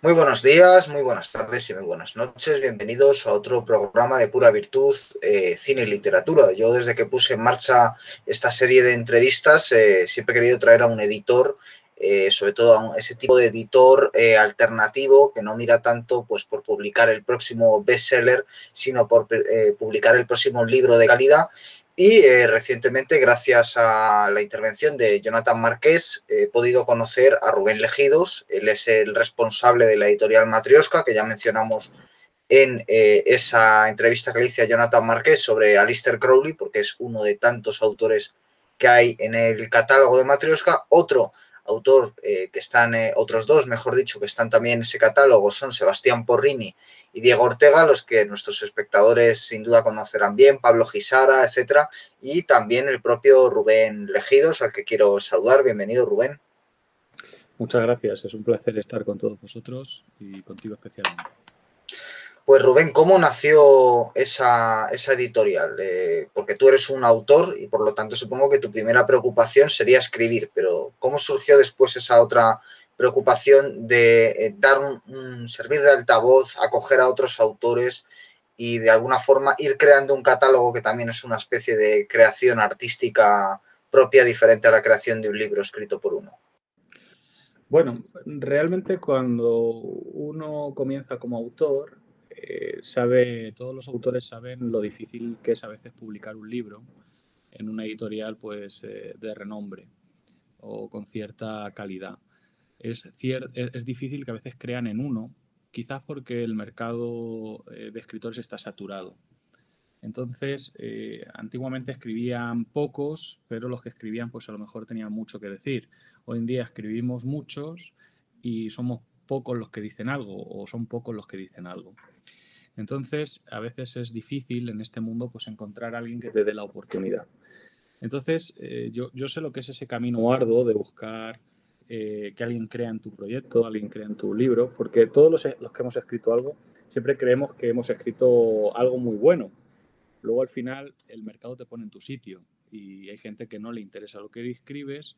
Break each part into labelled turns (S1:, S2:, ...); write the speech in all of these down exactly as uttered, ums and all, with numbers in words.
S1: Muy buenos días, muy buenas tardes y muy buenas noches. Bienvenidos a otro programa de Pura Virtud, eh, Cine y Literatura. Yo desde que puse en marcha esta serie de entrevistas eh, siempre he querido traer a un editor, eh, sobre todo a un, ese tipo de editor eh, alternativo que no mira tanto pues, por publicar el próximo bestseller, sino por eh, publicar el próximo libro de calidad. Y eh, recientemente, gracias a la intervención de Jonathan Marqués, he podido conocer a Rubén Legidos. Él es el responsable de la editorial Matrioska, que ya mencionamos en eh, esa entrevista que le hice a Jonathan Marqués sobre Aleister Crowley, porque es uno de tantos autores que hay en el catálogo de Matrioska. Otro autor eh, que están, eh, otros dos, mejor dicho, que están también en ese catálogo son Sebastián Porrini y Diego Ortega, los que nuestros espectadores sin duda conocerán bien, Pablo Gisara, etcétera, y también el propio Rubén Legidos, al que quiero saludar. Bienvenido, Rubén.
S2: Muchas gracias, es un placer estar con todos vosotros y contigo especialmente.
S1: Pues Rubén, ¿cómo nació esa, esa editorial? Eh, porque tú eres un autor y por lo tanto supongo que tu primera preocupación sería escribir, pero ¿cómo surgió después esa otra preocupación de eh, dar un, un servir de altavoz, acoger a otros autores y de alguna forma ir creando un catálogo que también es una especie de creación artística propia, diferente a la creación de un libro escrito por uno?
S2: Bueno, realmente cuando uno comienza como autor, eh, sabe, todos los autores saben lo difícil que es a veces publicar un libro en una editorial pues, eh, de renombre o con cierta calidad. Es, cier es, es difícil que a veces crean en uno, quizás porque el mercado eh, de escritores está saturado. Entonces, eh, antiguamente escribían pocos, pero los que escribían pues a lo mejor tenían mucho que decir. Hoy en día escribimos muchos y somos pocos los que dicen algo o son pocos los que dicen algo. Entonces, a veces es difícil en este mundo pues encontrar a alguien que te dé la oportunidad. Entonces, eh, yo, yo sé lo que es ese camino arduo de buscar eh, que alguien crea en tu proyecto, alguien crea en tu libro, porque todos los, los que hemos escrito algo siempre creemos que hemos escrito algo muy bueno. Luego al final el mercado te pone en tu sitio y hay gente que no le interesa lo que escribes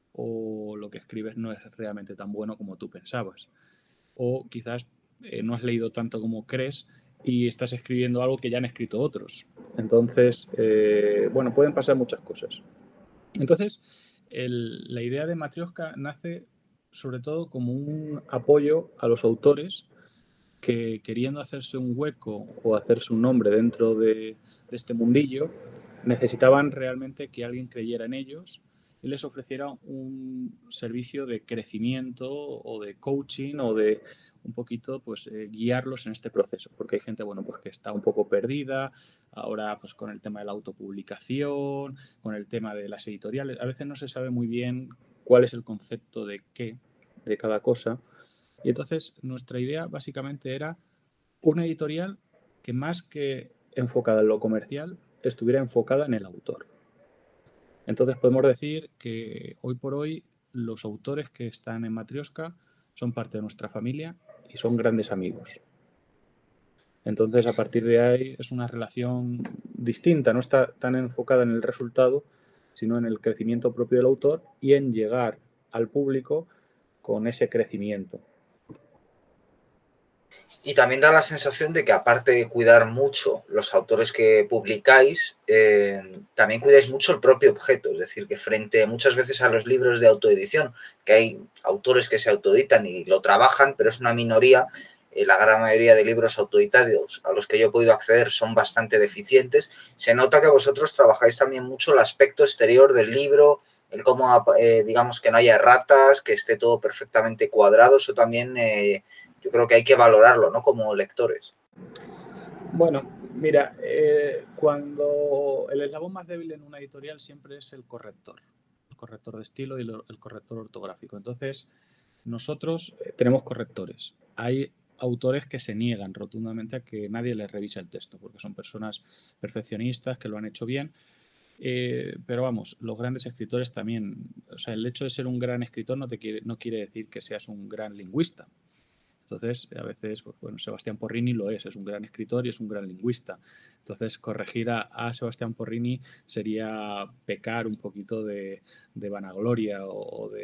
S2: o lo que escribes no es realmente tan bueno como tú pensabas. O quizás eh, no has leído tanto como crees y estás escribiendo algo que ya han escrito otros. Entonces, eh, bueno, pueden pasar muchas cosas. Entonces, el, la idea de Matrioska nace sobre todo como un apoyo a los autores que queriendo hacerse un hueco o hacerse un nombre dentro de, de este mundillo, necesitaban realmente que alguien creyera en ellos y les ofreciera un servicio de crecimiento o de coaching o de un poquito pues eh, guiarlos en este proceso, porque hay gente bueno pues que está un poco perdida ahora pues con el tema de la autopublicación, con el tema de las editoriales, a veces no se sabe muy bien cuál es el concepto de qué de cada cosa. Y entonces nuestra idea básicamente era una editorial que más que enfocada en lo comercial, estuviera enfocada en el autor. Entonces podemos decir que hoy por hoy los autores que están en Matrioska son parte de nuestra familia y son grandes amigos. Entonces a partir de ahí es una relación distinta, no está tan enfocada en el resultado, sino en el crecimiento propio del autor y en llegar al público con ese crecimiento.
S1: Y también da la sensación de que aparte de cuidar mucho los autores que publicáis, eh, también cuidáis mucho el propio objeto, es decir, que frente muchas veces a los libros de autoedición, que hay autores que se autoeditan y lo trabajan, pero es una minoría, eh, la gran mayoría de libros autoeditados a los que yo he podido acceder son bastante deficientes, se nota que vosotros trabajáis también mucho el aspecto exterior del libro, el cómo, eh, digamos, que no haya ratas, que esté todo perfectamente cuadrado, eso también... Eh, yo creo que hay que valorarlo, ¿no? Como lectores.
S2: Bueno, mira, eh, cuando el eslabón más débil en una editorial siempre es el corrector, el corrector de estilo y el corrector ortográfico. Entonces, nosotros eh, tenemos correctores. Hay autores que se niegan rotundamente a que nadie les revise el texto, porque son personas perfeccionistas que lo han hecho bien. Eh, pero vamos, los grandes escritores también, o sea, el hecho de ser un gran escritor no, te quiere, no quiere decir que seas un gran lingüista. Entonces, a veces, pues, bueno, Sebastián Porrini lo es, es un gran escritor y es un gran lingüista. Entonces, corregir a, a Sebastián Porrini sería pecar un poquito de, de vanagloria o, o de,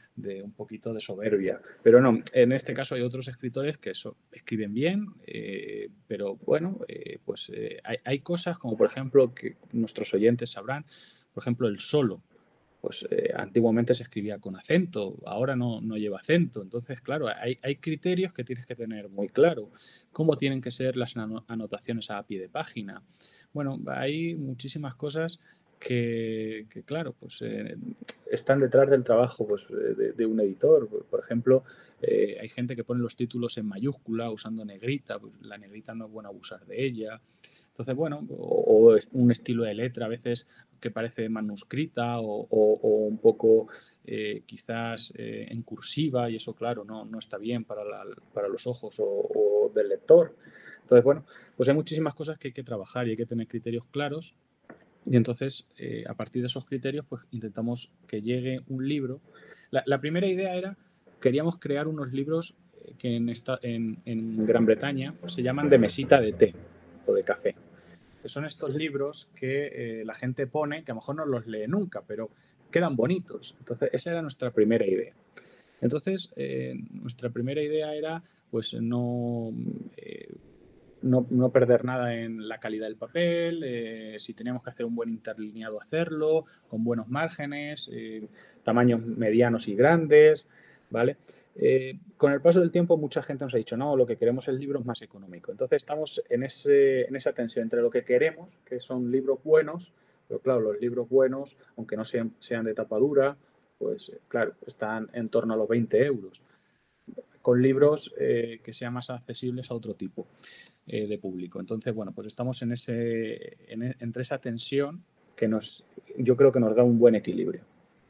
S2: de un poquito de soberbia. Pero no, en este caso hay otros escritores que eso, escriben bien, eh, pero bueno, eh, pues eh, hay, hay cosas como por ejemplo que nuestros oyentes sabrán, por ejemplo el solo. Pues eh, antiguamente se escribía con acento, ahora no, no lleva acento. Entonces, claro, hay, hay criterios que tienes que tener muy claro. ¿Cómo tienen que ser las anotaciones a pie de página? Bueno, hay muchísimas cosas que, que claro, pues eh, están detrás del trabajo pues, de, de un editor. Por ejemplo, eh, hay gente que pone los títulos en mayúscula usando negrita, pues la negrita no es bueno abusar de ella. Entonces, bueno, o, o un estilo de letra a veces que parece manuscrita o, o, o un poco eh, quizás eh, en cursiva y eso, claro, no, no está bien para, la, para los ojos o, o del lector. Entonces, bueno, pues hay muchísimas cosas que hay que trabajar y hay que tener criterios claros y entonces, eh, a partir de esos criterios, pues intentamos que llegue un libro. La, la primera idea era, queríamos crear unos libros que en, esta, en, en Gran Bretaña se llaman de mesita de té o de café. Que son estos libros que eh, la gente pone, que a lo mejor no los lee nunca, pero quedan bonitos. Entonces, esa era nuestra primera idea. Entonces, eh, nuestra primera idea era, pues, no, eh, no, no, perder nada en la calidad del papel, eh, si teníamos que hacer un buen interlineado, hacerlo, con buenos márgenes, eh, tamaños medianos y grandes, ¿vale? Eh, con el paso del tiempo mucha gente nos ha dicho, no, lo que queremos es libros más económicos. Entonces estamos en, ese, en esa tensión entre lo que queremos, que son libros buenos, pero claro, los libros buenos, aunque no sean, sean de tapa dura, pues claro, están en torno a los veinte euros, con libros eh, que sean más accesibles a otro tipo eh, de público. Entonces, bueno, pues estamos en ese, en, entre esa tensión que nos, yo creo que nos da un buen equilibrio.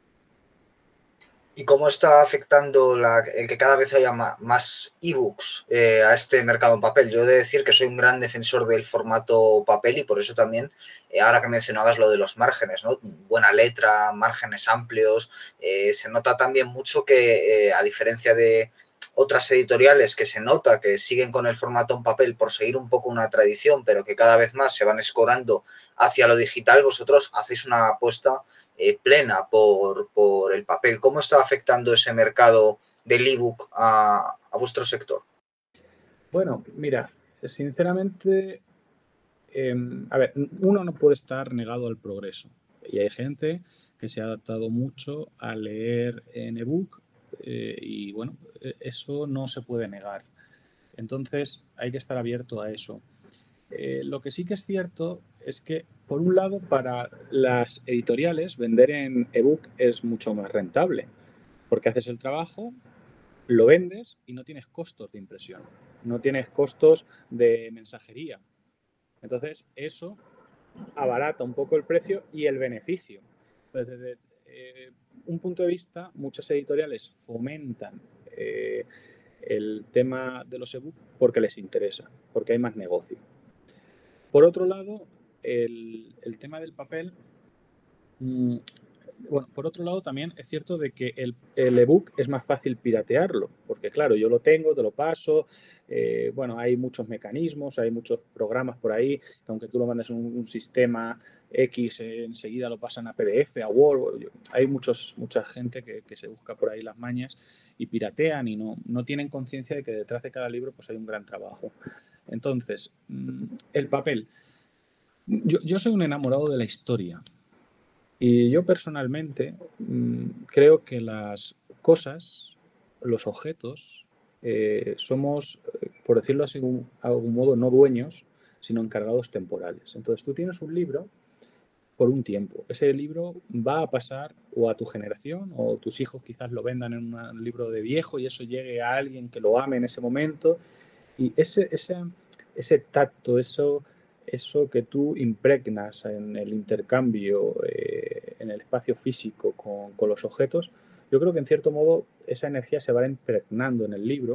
S1: ¿Y cómo está afectando la, el que cada vez haya ma, más ebooks eh, a este mercado en papel? Yo he de decir que soy un gran defensor del formato papel y por eso también, eh, ahora que mencionabas lo de los márgenes, ¿no? Buena letra, márgenes amplios, eh, se nota también mucho que, eh, a diferencia de otras editoriales que se nota que siguen con el formato en papel por seguir un poco una tradición, pero que cada vez más se van escorando hacia lo digital, vosotros hacéis una apuesta eh, plena por, por el papel. ¿Cómo está afectando ese mercado del ebook a, a vuestro sector?
S2: Bueno, mira, sinceramente, eh, a ver, uno no puede estar negado al progreso y hay gente que se ha adaptado mucho a leer en ebook eh, y bueno, eso no se puede negar. Entonces hay que estar abierto a eso. Eh, lo que sí que es cierto es que, por un lado, para las editoriales vender en ebook es mucho más rentable, porque haces el trabajo, lo vendes y no tienes costos de impresión, no tienes costos de mensajería. Entonces, eso abarata un poco el precio y el beneficio. Entonces, desde eh, un punto de vista, muchas editoriales fomentan eh, el tema de los ebooks porque les interesa, porque hay más negocio. Por otro lado, el, el tema del papel, mmm, bueno, por otro lado también es cierto de que el, el ebook es más fácil piratearlo, porque claro, yo lo tengo, te lo paso, eh, bueno, hay muchos mecanismos, hay muchos programas por ahí, que aunque tú lo mandes en un, un sistema X, eh, enseguida lo pasan a P D F, a Word, hay muchos, mucha gente que, que se busca por ahí las mañas y piratean y no, no tienen conciencia de que detrás de cada libro pues hay un gran trabajo. Entonces, el papel. Yo, yo soy un enamorado de la historia y yo personalmente mmm, creo que las cosas, los objetos, eh, somos, por decirlo así de algún modo, no dueños, sino encargados temporales. Entonces tú tienes un libro por un tiempo. Ese libro va a pasar o a tu generación o tus hijos quizás lo vendan en un libro de viejo y eso llegue a alguien que lo ame en ese momento. Y ese, ese, ese tacto, eso, eso que tú impregnas en el intercambio, eh, en el espacio físico con, con los objetos, yo creo que en cierto modo esa energía se va impregnando en el libro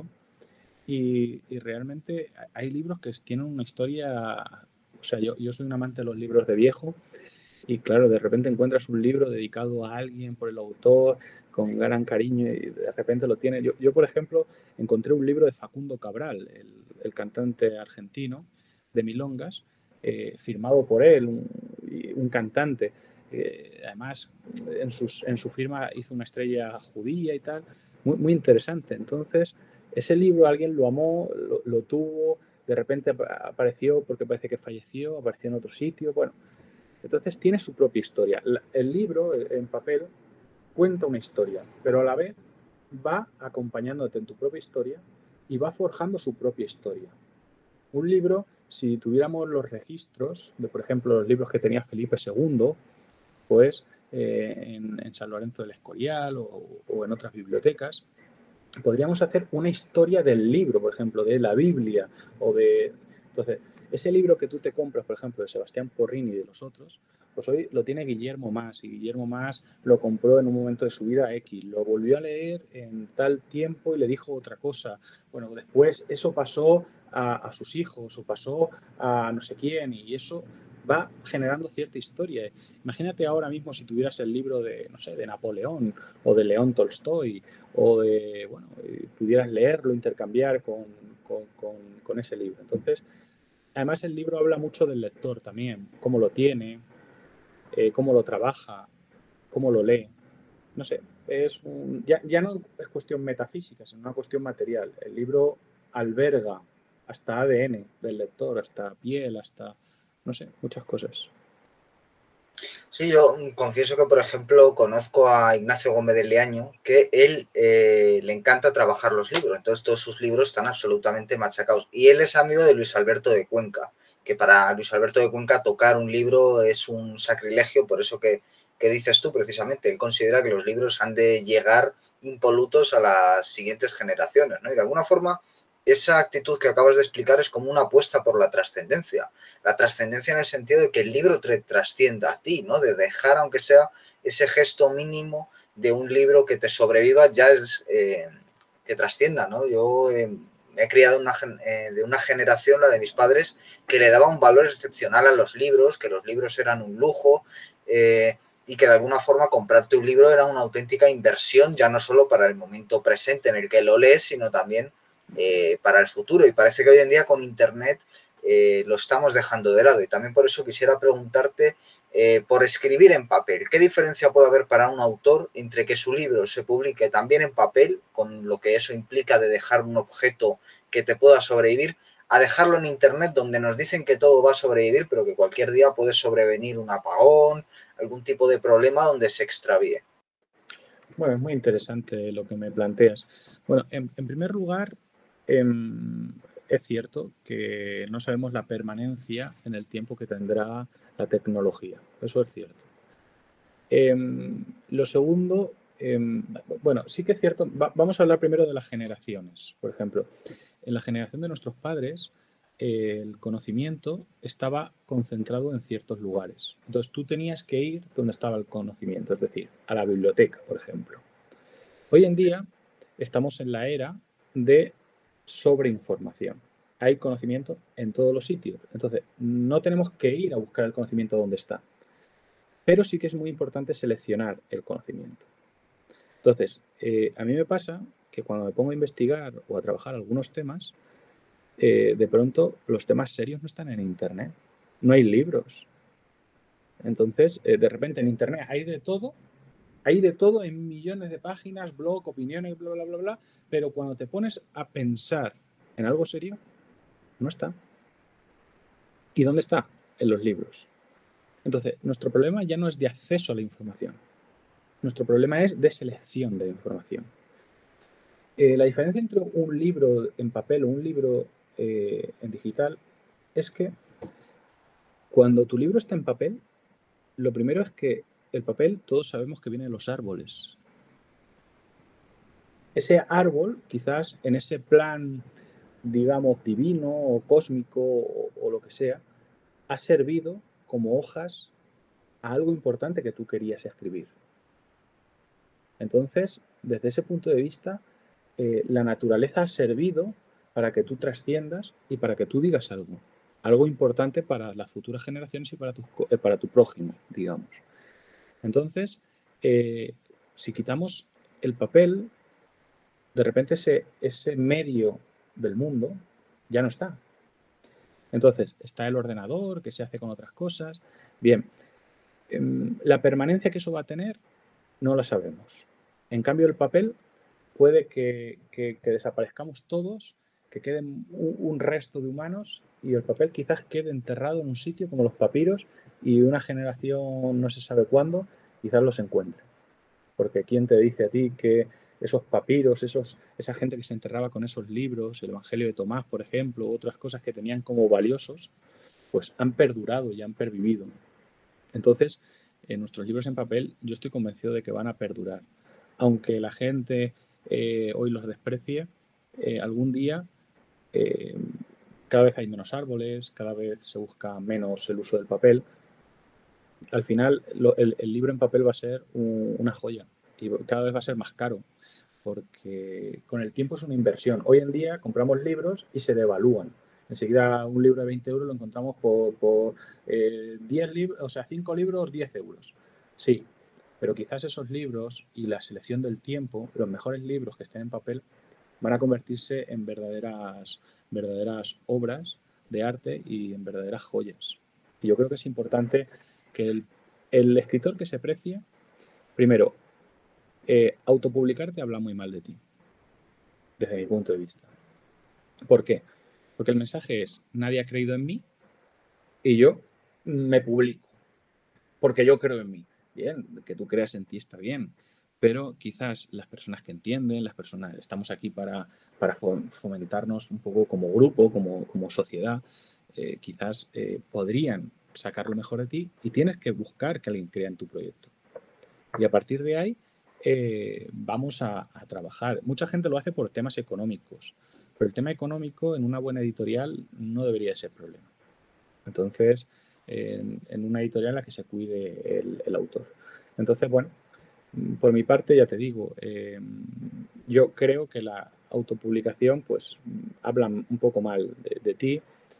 S2: y, y realmente hay libros que tienen una historia, o sea, yo, yo soy un amante de los libros de viejo y claro, de repente encuentras un libro dedicado a alguien por el autor, con gran cariño y de repente lo tiene. Yo, yo por ejemplo, encontré un libro de Facundo Cabral, el, el cantante argentino de milongas, eh, firmado por él, un, un cantante. Eh, además, en, sus, en su firma hizo una estrella judía y tal. Muy, muy interesante. Entonces, ese libro alguien lo amó, lo, lo tuvo, de repente apareció porque parece que falleció, apareció en otro sitio. Bueno, entonces tiene su propia historia. El libro en papel cuenta una historia, pero a la vez va acompañándote en tu propia historia y va forjando su propia historia. Un libro, si tuviéramos los registros de, por ejemplo, los libros que tenía Felipe segundo, pues eh, en, en San Lorenzo del Escorial o, o en otras bibliotecas, podríamos hacer una historia del libro, por ejemplo, de la Biblia o de... Entonces, ese libro que tú te compras, por ejemplo, de Sebastián Porrini y de los otros, pues hoy lo tiene Guillermo Mas, y Guillermo Mas lo compró en un momento de su vida X, lo volvió a leer en tal tiempo y le dijo otra cosa. Bueno, después eso pasó a, a sus hijos o pasó a no sé quién, y eso va generando cierta historia. Imagínate ahora mismo si tuvieras el libro de, no sé, de Napoleón o de León Tolstoy, o de, bueno, pudieras leerlo, intercambiar con, con, con, con ese libro. Entonces, además el libro habla mucho del lector también, cómo lo tiene, eh, cómo lo trabaja, cómo lo lee. No sé, es un, ya, ya no es cuestión metafísica, sino una cuestión material. El libro alberga hasta A D N del lector, hasta piel, hasta, no sé, muchas cosas.
S1: Sí, yo confieso que, por ejemplo, conozco a Ignacio Gómez de Leaño, que él eh, le encanta trabajar los libros, entonces todos sus libros están absolutamente machacados. Y él es amigo de Luis Alberto de Cuenca, que para Luis Alberto de Cuenca tocar un libro es un sacrilegio, por eso que, que dices tú precisamente, él considera que los libros han de llegar impolutos a las siguientes generaciones, ¿no? Y de alguna forma esa actitud que acabas de explicar es como una apuesta por la trascendencia. La trascendencia en el sentido de que el libro te trascienda a ti, ¿no? De dejar, aunque sea ese gesto mínimo de un libro que te sobreviva, ya es eh, que trascienda, ¿no? Yo eh, me he criado una, eh, de una generación, la de mis padres, que le daba un valor excepcional a los libros, que los libros eran un lujo, eh, y que de alguna forma comprarte un libro era una auténtica inversión, ya no solo para el momento presente en el que lo lees, sino también eh, para el futuro. Y parece que hoy en día con Internet eh, lo estamos dejando de lado. Y también por eso quisiera preguntarte eh, por escribir en papel. ¿Qué diferencia puede haber para un autor entre que su libro se publique también en papel, con lo que eso implica de dejar un objeto que te pueda sobrevivir, a dejarlo en Internet, donde nos dicen que todo va a sobrevivir, pero que cualquier día puede sobrevenir un apagón, algún tipo de problema donde se extravíe?
S2: Bueno, es muy interesante lo que me planteas. Bueno, en, en primer lugar, eh, es cierto que no sabemos la permanencia en el tiempo que tendrá la tecnología. Eso es cierto. Eh, lo segundo, eh, bueno, sí que es cierto. Va, vamos a hablar primero de las generaciones. Por ejemplo, en la generación de nuestros padres, eh, el conocimiento estaba concentrado en ciertos lugares. Entonces tú tenías que ir donde estaba el conocimiento, es decir, a la biblioteca, por ejemplo. Hoy en día estamos en la era de sobreinformación. Hay conocimiento en todos los sitios. Entonces, no tenemos que ir a buscar el conocimiento donde está. Pero sí que es muy importante seleccionar el conocimiento. Entonces, eh, a mí me pasa que cuando me pongo a investigar o a trabajar algunos temas, eh, de pronto los temas serios no están en Internet. No hay libros. Entonces, eh, de repente en Internet hay de todo. Hay de todo en millones de páginas, blog, opiniones, bla, bla, bla, bla, pero cuando te pones a pensar en algo serio, no está. ¿Y dónde está? En los libros. Entonces, nuestro problema ya no es de acceso a la información. Nuestro problema es de selección de información. Eh, la diferencia entre un libro en papel o un libro eh, en digital es que cuando tu libro está en papel, lo primero es que el papel todos sabemos que viene de los árboles. Ese árbol, quizás en ese plan, digamos, divino o cósmico o, o lo que sea, ha servido como hojas a algo importante que tú querías escribir. Entonces, desde ese punto de vista, eh, la naturaleza ha servido para que tú trasciendas y para que tú digas algo. Algo importante para las futuras generaciones y para tu, eh, para tu prójimo, digamos. Entonces, eh, si quitamos el papel, de repente ese, ese medio del mundo ya no está. Entonces, está el ordenador, que se hace con otras cosas. Bien, La permanencia que eso va a tener no la sabemos. En cambio, el papel puede que, que, que desaparezcamos todos, que quede un, un resto de humanos y el papel quizás quede enterrado en un sitio como los papiros y una generación no se sabe cuándo quizás los encuentre. Porque ¿quién te dice a ti que esos papiros, esos, esa gente que se enterraba con esos libros, el Evangelio de Tomás, por ejemplo, otras cosas que tenían como valiosos, pues han perdurado y han pervivido? Entonces, en nuestros libros en papel yo estoy convencido de que van a perdurar. Aunque la gente eh, hoy los desprecie, eh, algún día eh, cada vez hay menos árboles, cada vez se busca menos el uso del papel. Al final, lo, el, el libro en papel va a ser un, una joya y cada vez va a ser más caro, porque con el tiempo es una inversión. Hoy en día compramos libros y se devalúan. Enseguida un libro de veinte euros lo encontramos por, por eh, diez libros, o sea, cinco libros, diez euros. Sí, pero quizás esos libros y la selección del tiempo, los mejores libros que estén en papel, van a convertirse en verdaderas, verdaderas obras de arte y en verdaderas joyas. Y yo creo que es importante que el, el escritor que se precie, primero, eh, autopublicarte habla muy mal de ti, desde mi punto de vista. ¿Por qué? Porque el mensaje es, nadie ha creído en mí y yo me publico, porque yo creo en mí. Bien, que tú creas en ti está bien, pero quizás las personas que entienden, las personas, estamos aquí para, para fomentarnos un poco como grupo, como, como sociedad, eh, quizás eh, podrían sacar lo mejor de ti y tienes que buscar que alguien crea en tu proyecto. Y a partir de ahí eh, vamos a, a trabajar. Mucha gente lo hace por temas económicos, pero el tema económico en una buena editorial no debería ser problema. Entonces, en, en una editorial en la que se cuide el, el autor. Entonces, bueno, por mi parte, ya te digo, eh, yo creo que la autopublicación, pues, habla un poco mal de, de ti.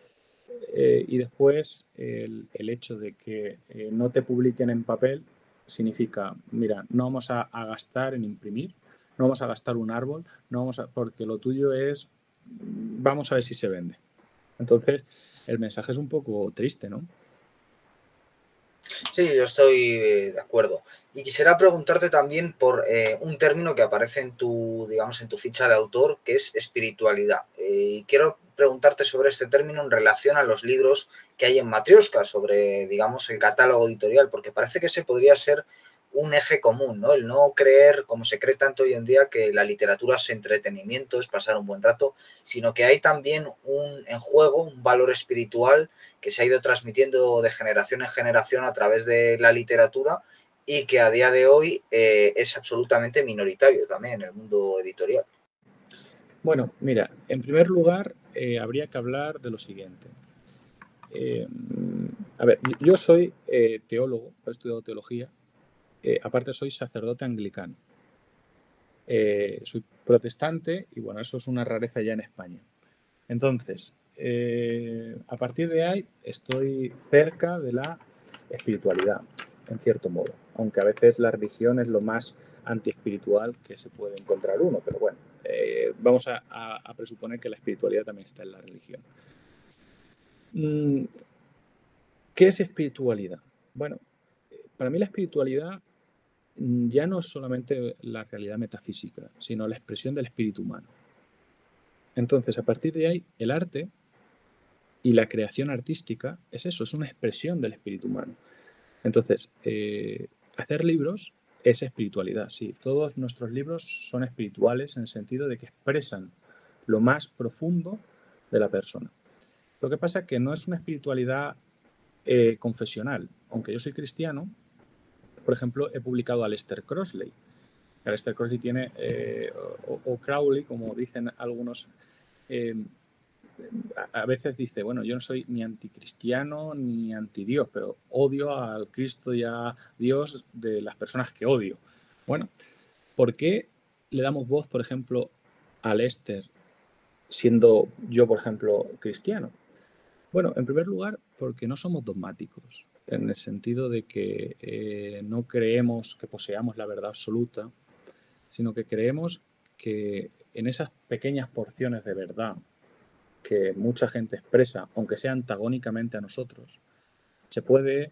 S2: Eh, y después, el, el hecho de que eh, no te publiquen en papel significa, mira, no vamos a, a gastar en imprimir, no vamos a gastar un árbol, no vamos a, porque lo tuyo es, vamos a ver si se vende. Entonces, el mensaje es un poco triste, ¿no?
S1: Sí, yo estoy de acuerdo. Y quisiera preguntarte también por eh, un término que aparece en tu, digamos, en tu ficha de autor, que es espiritualidad. Eh, y quiero preguntarte sobre este término en relación a los libros que hay en Matrioska, sobre, digamos, el catálogo editorial, porque parece que ese podría ser un eje común, ¿no? El no creer, como se cree tanto hoy en día, que la literatura es entretenimiento, es pasar un buen rato, sino que hay también un, en juego un valor espiritual que se ha ido transmitiendo de generación en generación a través de la literatura y que a día de hoy eh, es absolutamente minoritario también en el mundo editorial.
S2: Bueno, mira, en primer lugar, eh, habría que hablar de lo siguiente. Eh, a ver, yo soy eh, teólogo, he estudiado teología, eh, aparte soy sacerdote anglicano. Eh, soy protestante y bueno, eso es una rareza ya en España. Entonces, eh, a partir de ahí estoy cerca de la espiritualidad, en cierto modo, aunque a veces la religión es lo más antiespiritual que se puede encontrar uno, pero bueno, eh, vamos a, a, a presuponer que la espiritualidad también está en la religión. ¿Qué es espiritualidad? Bueno, para mí la espiritualidad ya no es solamente la realidad metafísica, sino la expresión del espíritu humano. Entonces, a partir de ahí, el arte y la creación artística es eso, es una expresión del espíritu humano. Entonces, eh, hacer libros es espiritualidad, sí. Todos nuestros libros son espirituales en el sentido de que expresan lo más profundo de la persona. Lo que pasa es que no es una espiritualidad eh, confesional. Aunque yo soy cristiano, por ejemplo, he publicado a Aleister Crowley. Aleister Crowley tiene, eh, o, o Crowley, como dicen algunos, eh, a veces dice, bueno, yo no soy ni anticristiano ni antidios, pero odio al Cristo y a Dios de las personas que odio. Bueno, ¿por qué le damos voz, por ejemplo, a Aleister siendo yo, por ejemplo, cristiano? Bueno, en primer lugar, porque no somos dogmáticos, en el sentido de que eh, no creemos que poseamos la verdad absoluta, sino que creemos que en esas pequeñas porciones de verdad que mucha gente expresa, aunque sea antagónicamente a nosotros, se puede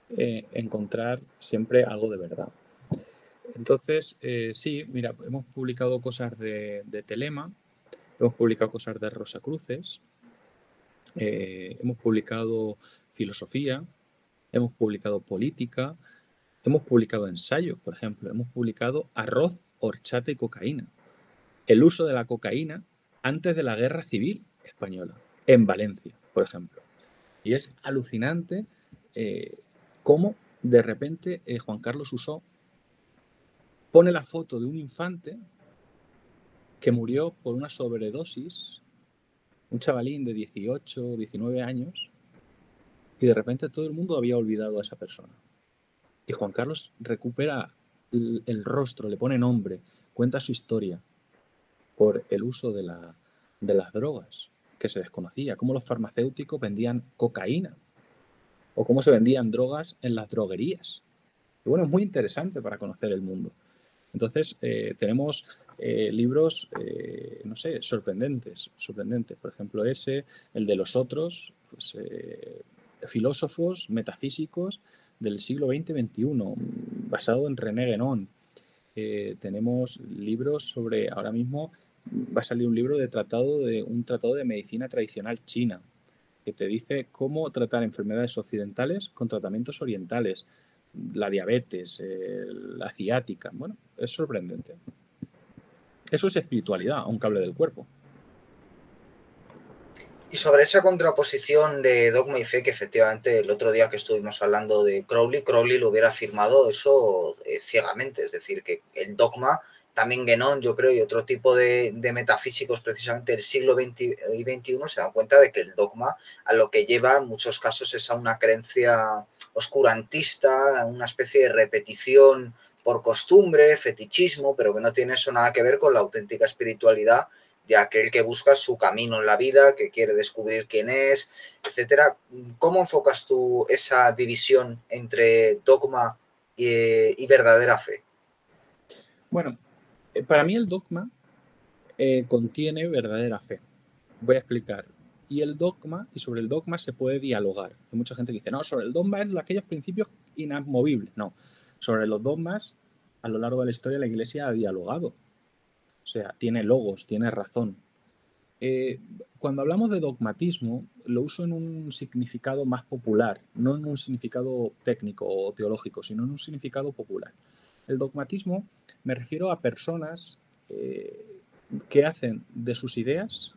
S2: eh, encontrar siempre algo de verdad. Entonces, eh, sí, mira, hemos publicado cosas de, de Telema, hemos publicado cosas de Rosacruces, eh, hemos publicado filosofía, hemos publicado política, hemos publicado ensayos, por ejemplo, hemos publicado arroz, horchata y cocaína. El uso de la cocaína antes de la Guerra Civil Española, en Valencia, por ejemplo. Y es alucinante eh, cómo de repente eh, Juan Carlos Usó pone la foto de un infante que murió por una sobredosis, un chavalín de dieciocho, diecinueve años, y de repente todo el mundo había olvidado a esa persona. Y Juan Carlos recupera el, el rostro, le pone nombre, cuenta su historia por el uso de, la, de las drogas que se desconocía, cómo los farmacéuticos vendían cocaína o cómo se vendían drogas en las droguerías. Y bueno, es muy interesante para conocer el mundo. Entonces, eh, tenemos eh, libros, eh, no sé, sorprendentes, sorprendentes. Por ejemplo, ese, el de los otros, pues, eh, filósofos metafísicos del siglo veinte veintiuno, basado en René Guénon. Eh, tenemos libros sobre, ahora mismo va a salir un libro de tratado de un tratado de medicina tradicional china, que te dice cómo tratar enfermedades occidentales con tratamientos orientales, la diabetes, eh, la ciática. Bueno, es sorprendente. Eso es espiritualidad, a un cable del cuerpo.
S1: Y sobre esa contraposición de dogma y fe, que efectivamente el otro día que estuvimos hablando de Crowley, Crowley lo hubiera afirmado eso eh, ciegamente, es decir, que el dogma, también Guénon, yo creo, y otro tipo de, de metafísicos precisamente del siglo veinte y veintiuno se dan cuenta de que el dogma a lo que lleva en muchos casos es a una creencia oscurantista, a una especie de repetición por costumbre, fetichismo, pero que no tiene eso nada que ver con la auténtica espiritualidad de aquel que busca su camino en la vida, que quiere descubrir quién es, etcétera. ¿Cómo enfocas tú esa división entre dogma y, y verdadera fe?
S2: Bueno, eh, para mí el dogma eh, contiene verdadera fe. Voy a explicar. Y el dogma, y sobre el dogma se puede dialogar. Hay mucha gente que dice, no, sobre el dogma es aquellos principios inamovibles. No, sobre los dogmas, a lo largo de la historia la Iglesia ha dialogado. O sea, tiene logos, tiene razón. Eh, cuando hablamos de dogmatismo, lo uso en un significado más popular, no en un significado técnico o teológico, sino en un significado popular. El dogmatismo me refiero a personas eh, que hacen de sus ideas,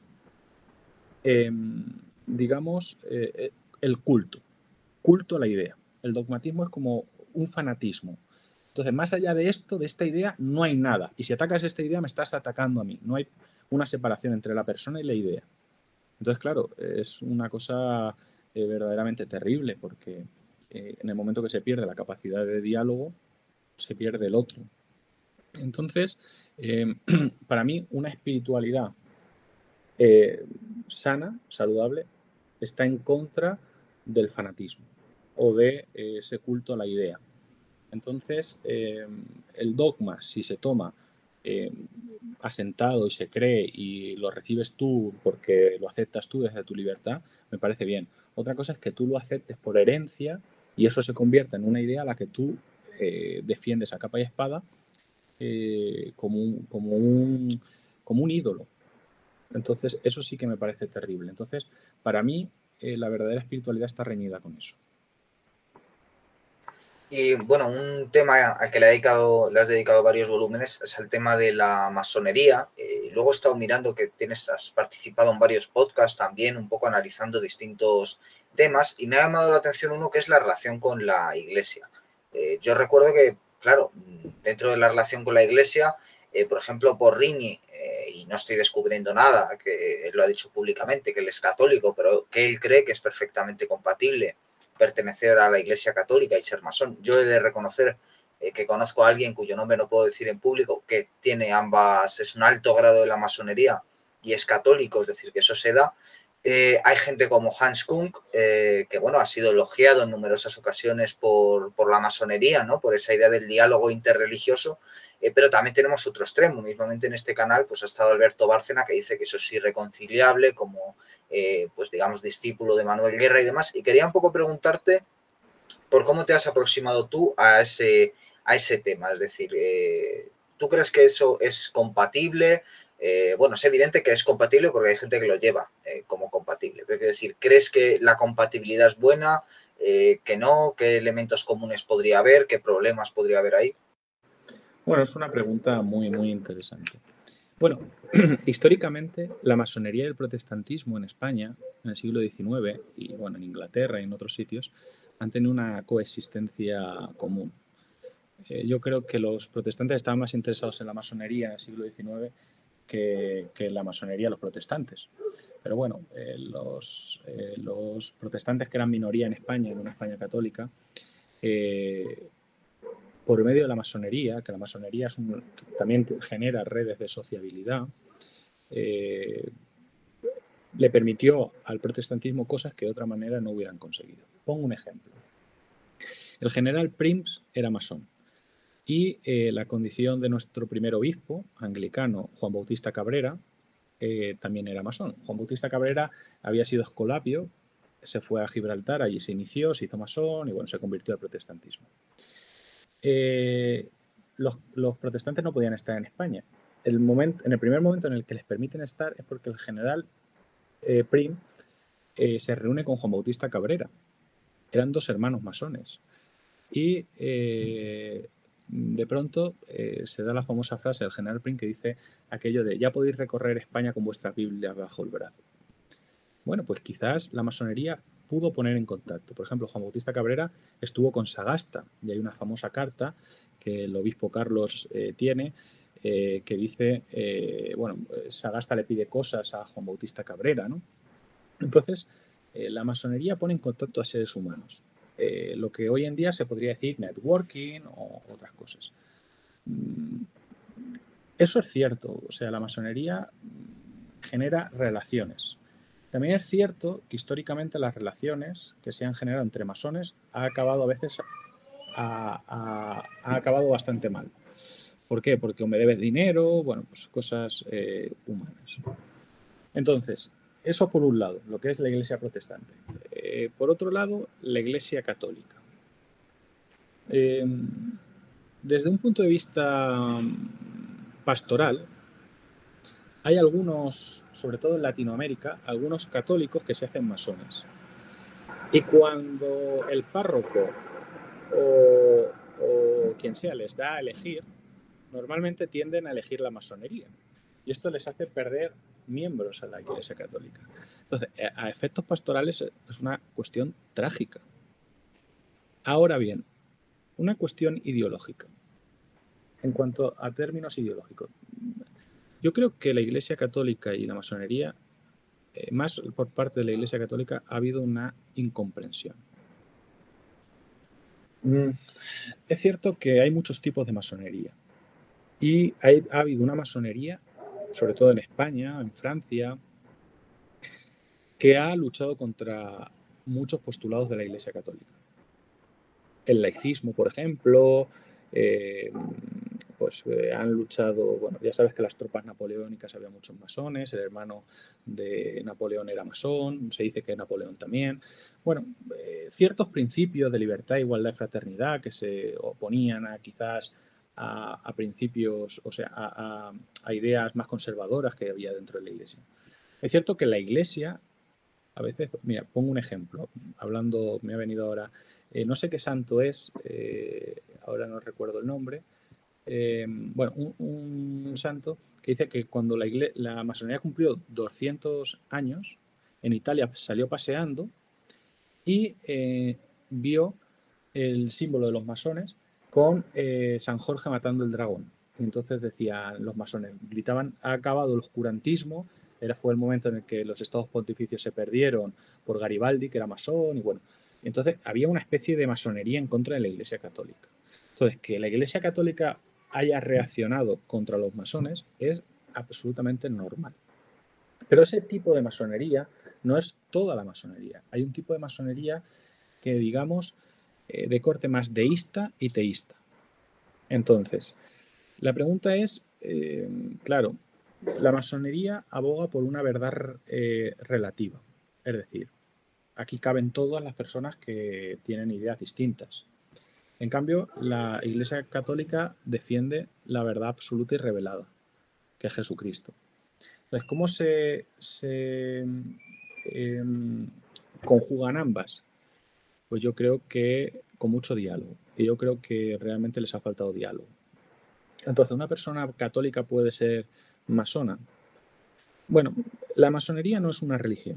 S2: eh, digamos, eh, el culto, culto a la idea. El dogmatismo es como un fanatismo. Entonces, más allá de esto, de esta idea, no hay nada. Y si atacas esta idea, me estás atacando a mí. No hay una separación entre la persona y la idea. Entonces, claro, es una cosa eh, verdaderamente terrible porque eh, en el momento que se pierde la capacidad de diálogo, se pierde el otro. Entonces, eh, para mí, una espiritualidad eh, sana, saludable, está en contra del fanatismo o de eh, ese culto a la idea. Entonces, eh, el dogma, si se toma eh, asentado y se cree y lo recibes tú porque lo aceptas tú desde tu libertad, me parece bien. Otra cosa es que tú lo aceptes por herencia y eso se convierta en una idea a la que tú eh, defiendes a capa y espada eh, como, un, como, un, como un ídolo. Entonces, eso sí que me parece terrible. Entonces, para mí, eh, la verdadera espiritualidad está reñida con eso.
S1: Y bueno, un tema al que le, he dedicado, le has dedicado varios volúmenes es el tema de la masonería. Eh, luego he estado mirando que tienes, has participado en varios podcasts también, un poco analizando distintos temas, y me ha llamado la atención uno que es la relación con la iglesia. Eh, yo recuerdo que, claro, dentro de la relación con la iglesia, eh, por ejemplo, Porrini, eh, y no estoy descubriendo nada, que él lo ha dicho públicamente, que él es católico, pero que él cree que es perfectamente compatible pertenecer a la Iglesia Católica y ser masón. Yo he de reconocer eh, que conozco a alguien cuyo nombre no puedo decir en público, que tiene ambas, es un alto grado de la masonería y es católico, es decir, que eso se da. Eh, hay gente como Hans Kung, eh, que bueno, ha sido elogiado en numerosas ocasiones por, por la masonería, ¿no? Por esa idea del diálogo interreligioso, eh, pero también tenemos otro extremo. Mismamente en este canal pues ha estado Alberto Bárcena, que dice que eso es irreconciliable, como eh, pues digamos discípulo de Manuel Guerra y demás. Y quería un poco preguntarte por cómo te has aproximado tú a ese, a ese tema. Es decir, eh, ¿tú crees que eso es compatible? Eh, bueno, es evidente que es compatible porque hay gente que lo lleva eh, como compatible. Pero quiero decir, ¿crees que la compatibilidad es buena? Eh, ¿Que no? ¿Qué elementos comunes podría haber? ¿Qué problemas podría haber ahí?
S2: Bueno, es una pregunta muy, muy interesante. Bueno, históricamente la masonería y el protestantismo en España, en el siglo diecinueve, y bueno, en Inglaterra y en otros sitios, han tenido una coexistencia común. Eh, yo creo que los protestantes estaban más interesados en la masonería en el siglo diecinueve que, que en la masonería los protestantes. Pero bueno, eh, los, eh, los protestantes que eran minoría en España, en una España católica, eh, por medio de la masonería, que la masonería es un, también genera redes de sociabilidad, eh, le permitió al protestantismo cosas que de otra manera no hubieran conseguido. Pongo un ejemplo. El general Pryms era masón y eh, la condición de nuestro primer obispo anglicano, Juan Bautista Cabrera, eh, también era masón. Juan Bautista Cabrera había sido escolapio, se fue a Gibraltar, allí se inició, se hizo masón y bueno, se convirtió al protestantismo. Eh, los, los protestantes no podían estar en España. El momento, en el primer momento en el que les permiten estar es porque el general eh, Prim eh, se reúne con Juan Bautista Cabrera. Eran dos hermanos masones. Y eh, de pronto eh, se da la famosa frase del general Prim que dice aquello de ya podéis recorrer España con vuestra Biblia bajo el brazo. Bueno, pues quizás la masonería pudo poner en contacto. Por ejemplo, Juan Bautista Cabrera estuvo con Sagasta y hay una famosa carta que el obispo Carlos eh, tiene eh, que dice, eh, bueno, Sagasta le pide cosas a Juan Bautista Cabrera, ¿no? Entonces, eh, la masonería pone en contacto a seres humanos. Eh, lo que hoy en día se podría decir networking o otras cosas. Eso es cierto, o sea, la masonería genera relaciones. También es cierto que históricamente las relaciones que se han generado entre masones ha acabado a veces ha, ha, ha acabado bastante mal. ¿Por qué? Porque o me debes dinero, bueno, pues cosas eh, humanas. Entonces, eso por un lado, lo que es la Iglesia protestante. Eh, por otro lado, la Iglesia católica. Eh, desde un punto de vista pastoral, hay algunos, sobre todo en Latinoamérica, algunos católicos que se hacen masones. Y cuando el párroco o, o quien sea les da a elegir, normalmente tienden a elegir la masonería. Y esto les hace perder miembros a la Iglesia Católica. Entonces, a efectos pastorales es una cuestión trágica. Ahora bien, una cuestión ideológica. En cuanto a términos ideológicos, yo creo que la Iglesia Católica y la masonería, eh, más por parte de la Iglesia Católica, ha habido una incomprensión. Mm, es cierto que hay muchos tipos de masonería y hay, ha habido una masonería, sobre todo en España, en Francia, que ha luchado contra muchos postulados de la Iglesia Católica. El laicismo, por ejemplo, eh, pues eh, han luchado, bueno, ya sabes que las tropas napoleónicas había muchos masones, el hermano de Napoleón era masón, se dice que Napoleón también. Bueno, eh, ciertos principios de libertad, igualdad y fraternidad que se oponían a quizás a, a principios, o sea, a, a, a ideas más conservadoras que había dentro de la Iglesia. Es cierto que la Iglesia, a veces, mira, pongo un ejemplo, hablando, me ha venido ahora, eh, no sé qué santo es, eh, ahora no recuerdo el nombre, eh, bueno, un, un santo que dice que cuando la, igle la masonería cumplió doscientos años, en Italia salió paseando y eh, vio el símbolo de los masones con eh, San Jorge matando el dragón. Y entonces decían los masones, gritaban, ha acabado el oscurantismo. Era, fue el momento en el que los estados pontificios se perdieron por Garibaldi, que era masón, y bueno. Entonces había una especie de masonería en contra de la Iglesia Católica. Entonces, que la Iglesia Católica haya reaccionado contra los masones es absolutamente normal. Pero ese tipo de masonería no es toda la masonería. Hay un tipo de masonería que, digamos, eh, de corte más deísta y teísta. Entonces, la pregunta es, eh, claro, la masonería aboga por una verdad eh, relativa. Es decir, aquí caben todas las personas que tienen ideas distintas. En cambio, la Iglesia Católica defiende la verdad absoluta y revelada, que es Jesucristo. Entonces, ¿cómo se, se eh, conjugan ambas? Pues yo creo que con mucho diálogo. Y yo creo que realmente les ha faltado diálogo. Entonces, ¿una persona católica puede ser masona? Bueno, la masonería no es una religión.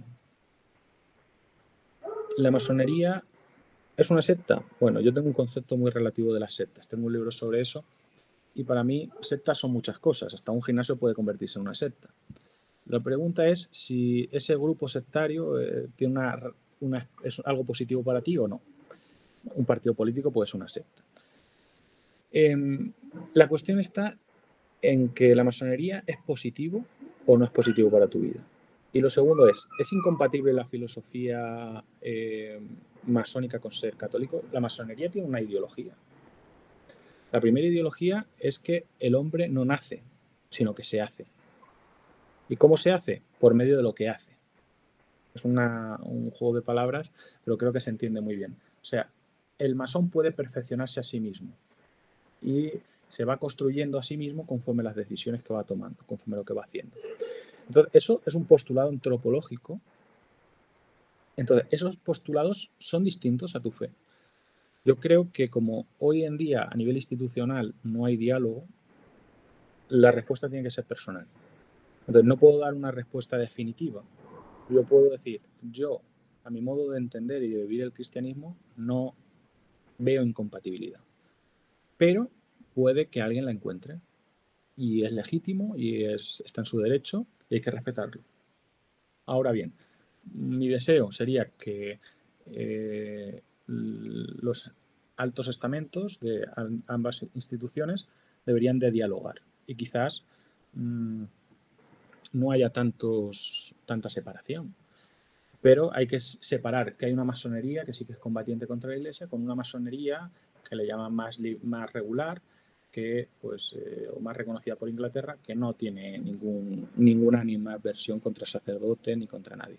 S2: La masonería es una secta. Bueno, yo tengo un concepto muy relativo de las sectas. Tengo un libro sobre eso. Y para mí, sectas son muchas cosas. Hasta un gimnasio puede convertirse en una secta. La pregunta es si ese grupo sectario eh, tiene una, una, es algo positivo para ti o no. Un partido político puede ser una secta. Eh, la cuestión está en que la masonería es positivo o no es positivo para tu vida. Y lo segundo es, ¿es incompatible la filosofía eh, masónica con ser católico? La masonería tiene una ideología. La primera ideología es que el hombre no nace, sino que se hace. ¿Y cómo se hace? Por medio de lo que hace. Es una, un juego de palabras, pero creo que se entiende muy bien. O sea, el masón puede perfeccionarse a sí mismo y se va construyendo a sí mismo conforme las decisiones que va tomando, conforme lo que va haciendo. Entonces, eso es un postulado antropológico. Entonces, esos postulados son distintos a tu fe. Yo creo que como hoy en día a nivel institucional no hay diálogo, la respuesta tiene que ser personal. Entonces, no puedo dar una respuesta definitiva. Yo puedo decir, yo, a mi modo de entender y de vivir el cristianismo, no veo incompatibilidad. Pero puede que alguien la encuentre. Y es legítimo y es, está en su derecho y hay que respetarlo. Ahora bien, mi deseo sería que eh, los altos estamentos de ambas instituciones deberían de dialogar y quizás mmm, no haya tantos, tanta separación. Pero hay que separar que hay una masonería que sí que es combatiente contra la Iglesia con una masonería que le llaman más, más regular, que, pues, eh, o más reconocida por Inglaterra, que no tiene ningún, ninguna animadversión contra sacerdote ni contra nadie.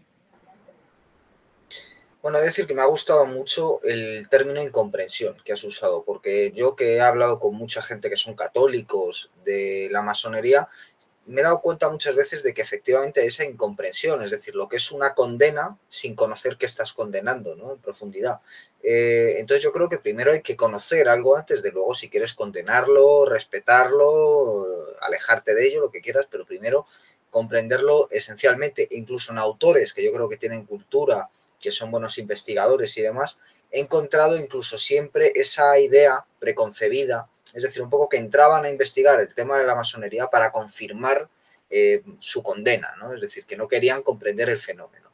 S1: Bueno, es decir que me ha gustado mucho el término incomprensión que has usado, porque yo que he hablado con mucha gente que son católicos de la masonería, me he dado cuenta muchas veces de que efectivamente hay esa incomprensión, es decir, lo que es una condena sin conocer qué estás condenando, ¿no? En profundidad. Eh, entonces yo creo que primero hay que conocer algo antes de luego si quieres condenarlo, respetarlo, alejarte de ello, lo que quieras, pero primero comprenderlo esencialmente, incluso en autores que yo creo que tienen cultura, que son buenos investigadores y demás, he encontrado incluso siempre esa idea preconcebida, es decir, un poco que entraban a investigar el tema de la masonería para confirmar eh, su condena, ¿no? Es decir, que no querían comprender el fenómeno.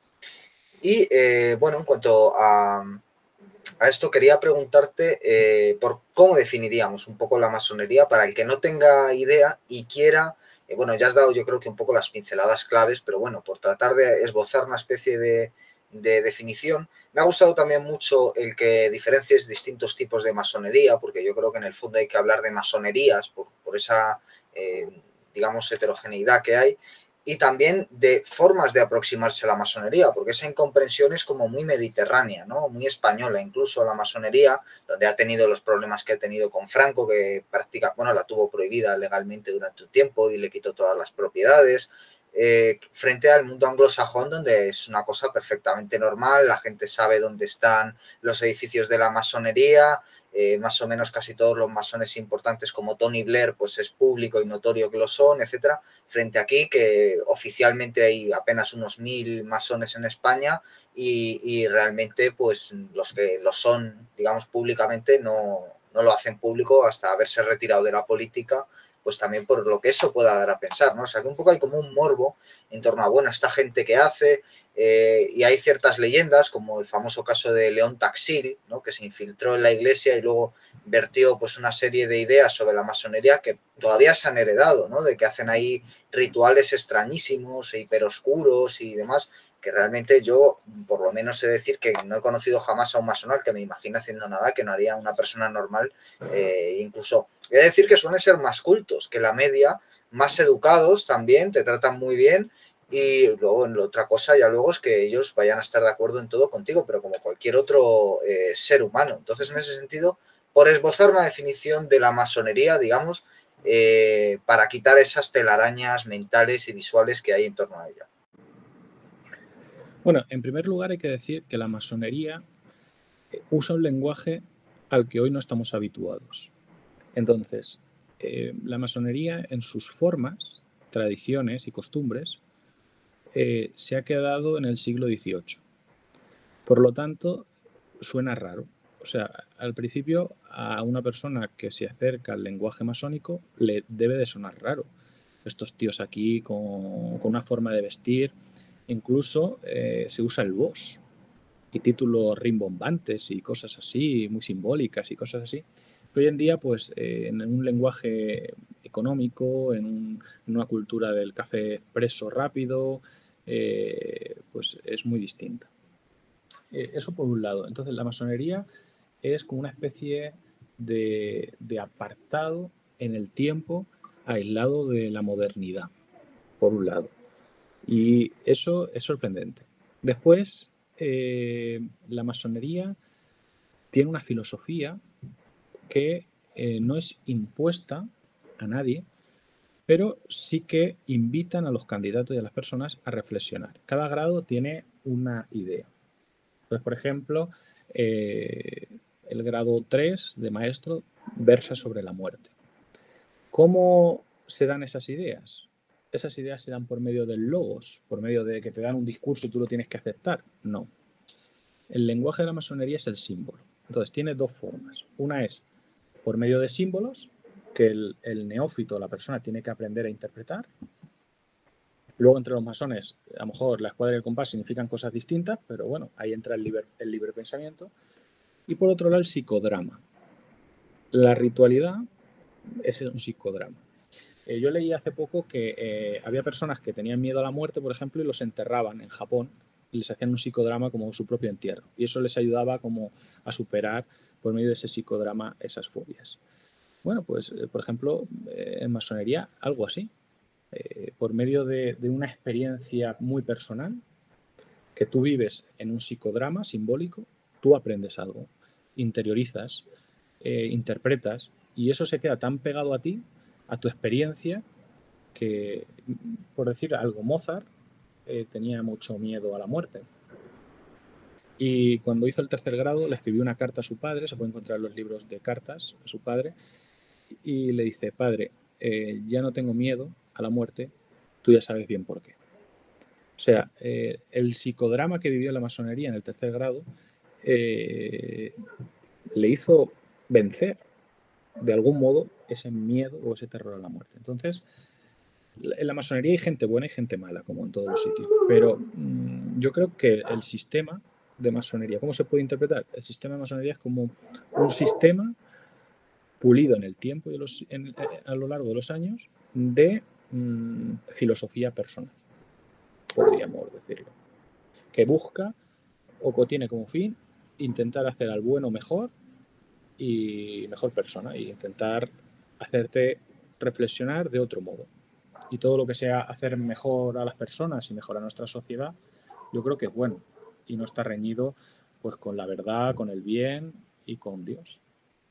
S1: Y eh, bueno, en cuanto a, a esto, quería preguntarte eh, por cómo definiríamos un poco la masonería para el que no tenga idea y quiera, eh, bueno, ya has dado yo creo que un poco las pinceladas claves, pero bueno, por tratar de esbozar una especie de, de definición. Me ha gustado también mucho el que diferencies distintos tipos de masonería, porque yo creo que en el fondo hay que hablar de masonerías por, por esa, eh, digamos, heterogeneidad que hay, y también de formas de aproximarse a la masonería, porque esa incomprensión es como muy mediterránea, ¿no? Muy española, incluso la masonería, donde ha tenido los problemas que ha tenido con Franco, que prácticamente, bueno, la tuvo prohibida legalmente durante un tiempo y le quitó todas las propiedades. Eh, frente al mundo anglosajón, donde es una cosa perfectamente normal, la gente sabe dónde están los edificios de la masonería, eh, más o menos casi todos los masones importantes como Tony Blair, pues es público y notorio que lo son, etcétera. Frente aquí, que oficialmente hay apenas unos mil masones en España y, y realmente pues los que lo son, digamos, públicamente no, no lo hacen público hasta haberse retirado de la política, pues también por lo que eso pueda dar a pensar, ¿no? O sea, que un poco hay como un morbo en torno a, bueno, esta gente que hace, eh, y hay ciertas leyendas, como el famoso caso de León Taxil, ¿no? Que se infiltró en la iglesia y luego vertió pues una serie de ideas sobre la masonería que todavía se han heredado, ¿no? De que hacen ahí rituales extrañísimos e hiperoscuros y demás, que realmente yo, por lo menos sé decir que no he conocido jamás a un masón al que me imagine haciendo nada que no haría una persona normal, eh, incluso he de decir que suelen ser más cultos que la media, más educados también, te tratan muy bien, Y luego, en la otra cosa, ya luego es que ellos vayan a estar de acuerdo en todo contigo, pero como cualquier otro eh, ser humano. Entonces, en ese sentido, por esbozar una definición de la masonería, digamos, eh, para quitar esas telarañas mentales y visuales que hay en torno a ella.
S2: Bueno, en primer lugar hay que decir que la masonería usa un lenguaje al que hoy no estamos habituados. Entonces, eh, la masonería en sus formas, tradiciones y costumbres eh, se ha quedado en el siglo dieciocho. Por lo tanto, suena raro. O sea, al principio a una persona que se acerca al lenguaje masónico le debe de sonar raro. Estos tíos aquí con, con una forma de vestir, incluso eh, se usa el vos y títulos rimbombantes y cosas así, muy simbólicas y cosas así. Pero hoy en día, pues eh, en un lenguaje económico, en, un, en, una cultura del café expreso rápido, eh, pues es muy distinta. Eh, eso por un lado. Entonces la masonería es como una especie de, de apartado en el tiempo aislado de la modernidad, por un lado. Y eso es sorprendente. Después, eh, la masonería tiene una filosofía que eh, no es impuesta a nadie, pero sí que invitan a los candidatos y a las personas a reflexionar. Cada grado tiene una idea. Entonces, por ejemplo, eh, el grado tres de maestro versa sobre la muerte. ¿Cómo se dan esas ideas? ¿Esas ideas se dan por medio del logos, por medio de que te dan un discurso y tú lo tienes que aceptar? No. El lenguaje de la masonería es el símbolo. Entonces, tiene dos formas. Una es por medio de símbolos que el, el neófito, la persona, tiene que aprender a interpretar. Luego, entre los masones, a lo mejor la escuadra y el compás significan cosas distintas, pero bueno, ahí entra el libre, el libre pensamiento. Y por otro lado, el psicodrama. La ritualidad es un psicodrama. Eh, yo leí hace poco que eh, había personas que tenían miedo a la muerte, por ejemplo, y los enterraban en Japón y les hacían un psicodrama como su propio entierro. Y eso les ayudaba como a superar, por medio de ese psicodrama, esas fobias. Bueno, pues, eh, por ejemplo, eh, en masonería, algo así. Eh, por medio de, de una experiencia muy personal que tú vives en un psicodrama simbólico, tú aprendes algo, interiorizas, eh, interpretas, y eso se queda tan pegado a ti, a tu experiencia, que, por decir algo, Mozart eh, tenía mucho miedo a la muerte. Y cuando hizo el tercer grado le escribió una carta a su padre, se puede encontrar en los libros de cartas a su padre, y le dice: padre, eh, ya no tengo miedo a la muerte, tú ya sabes bien por qué. O sea, eh, el psicodrama que vivió la masonería en el tercer grado eh, le hizo vencer, de algún modo, ese miedo o ese terror a la muerte. Entonces, en la masonería hay gente buena y gente mala, como en todos los sitios. Pero mmm, yo creo que el sistema de masonería, ¿cómo se puede interpretar? El sistema de masonería es como un sistema pulido en el tiempo y los, en, a lo largo de los años de mmm, filosofía personal, podríamos decirlo, que busca o que tiene como fin intentar hacer al bueno mejor y mejor persona, y intentar hacerte reflexionar de otro modo. Y todo lo que sea hacer mejor a las personas y mejor a nuestra sociedad, yo creo que es bueno y no está reñido pues con la verdad, con el bien y con Dios.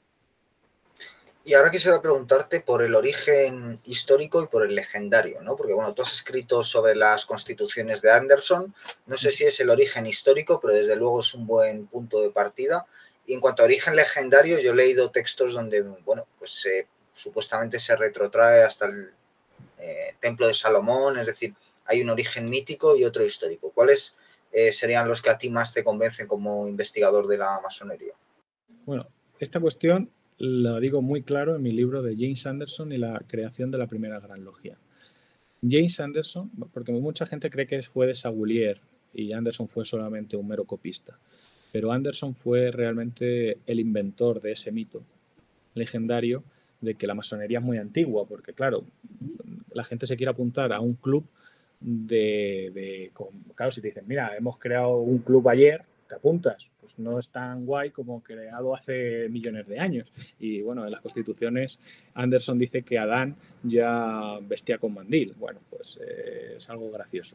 S1: Y ahora quisiera preguntarte por el origen histórico y por el legendario, ¿no? Porque, bueno, tú has escrito sobre las constituciones de Anderson, no sé si es el origen histórico, pero desde luego es un buen punto de partida. Y en cuanto a origen legendario, yo he leído textos donde, bueno, pues eh, supuestamente se retrotrae hasta el eh, Templo de Salomón, es decir, hay un origen mítico y otro histórico. ¿Cuáles eh, serían los que a ti más te convencen como investigador de la masonería?
S2: Bueno, esta cuestión la digo muy claro en mi libro de James Anderson y la creación de la primera gran logia. James Anderson, porque mucha gente cree que fue de Sagoulier y Anderson fue solamente un mero copista, pero Anderson fue realmente el inventor de ese mito legendario de que la masonería es muy antigua, porque claro, la gente se quiere apuntar a un club de, de con, claro, si te dicen, mira, hemos creado un club ayer, te apuntas. Pues no es tan guay como creado hace millones de años. Y bueno, en las constituciones Anderson dice que Adán ya vestía con mandil. Bueno, pues eh, es algo gracioso.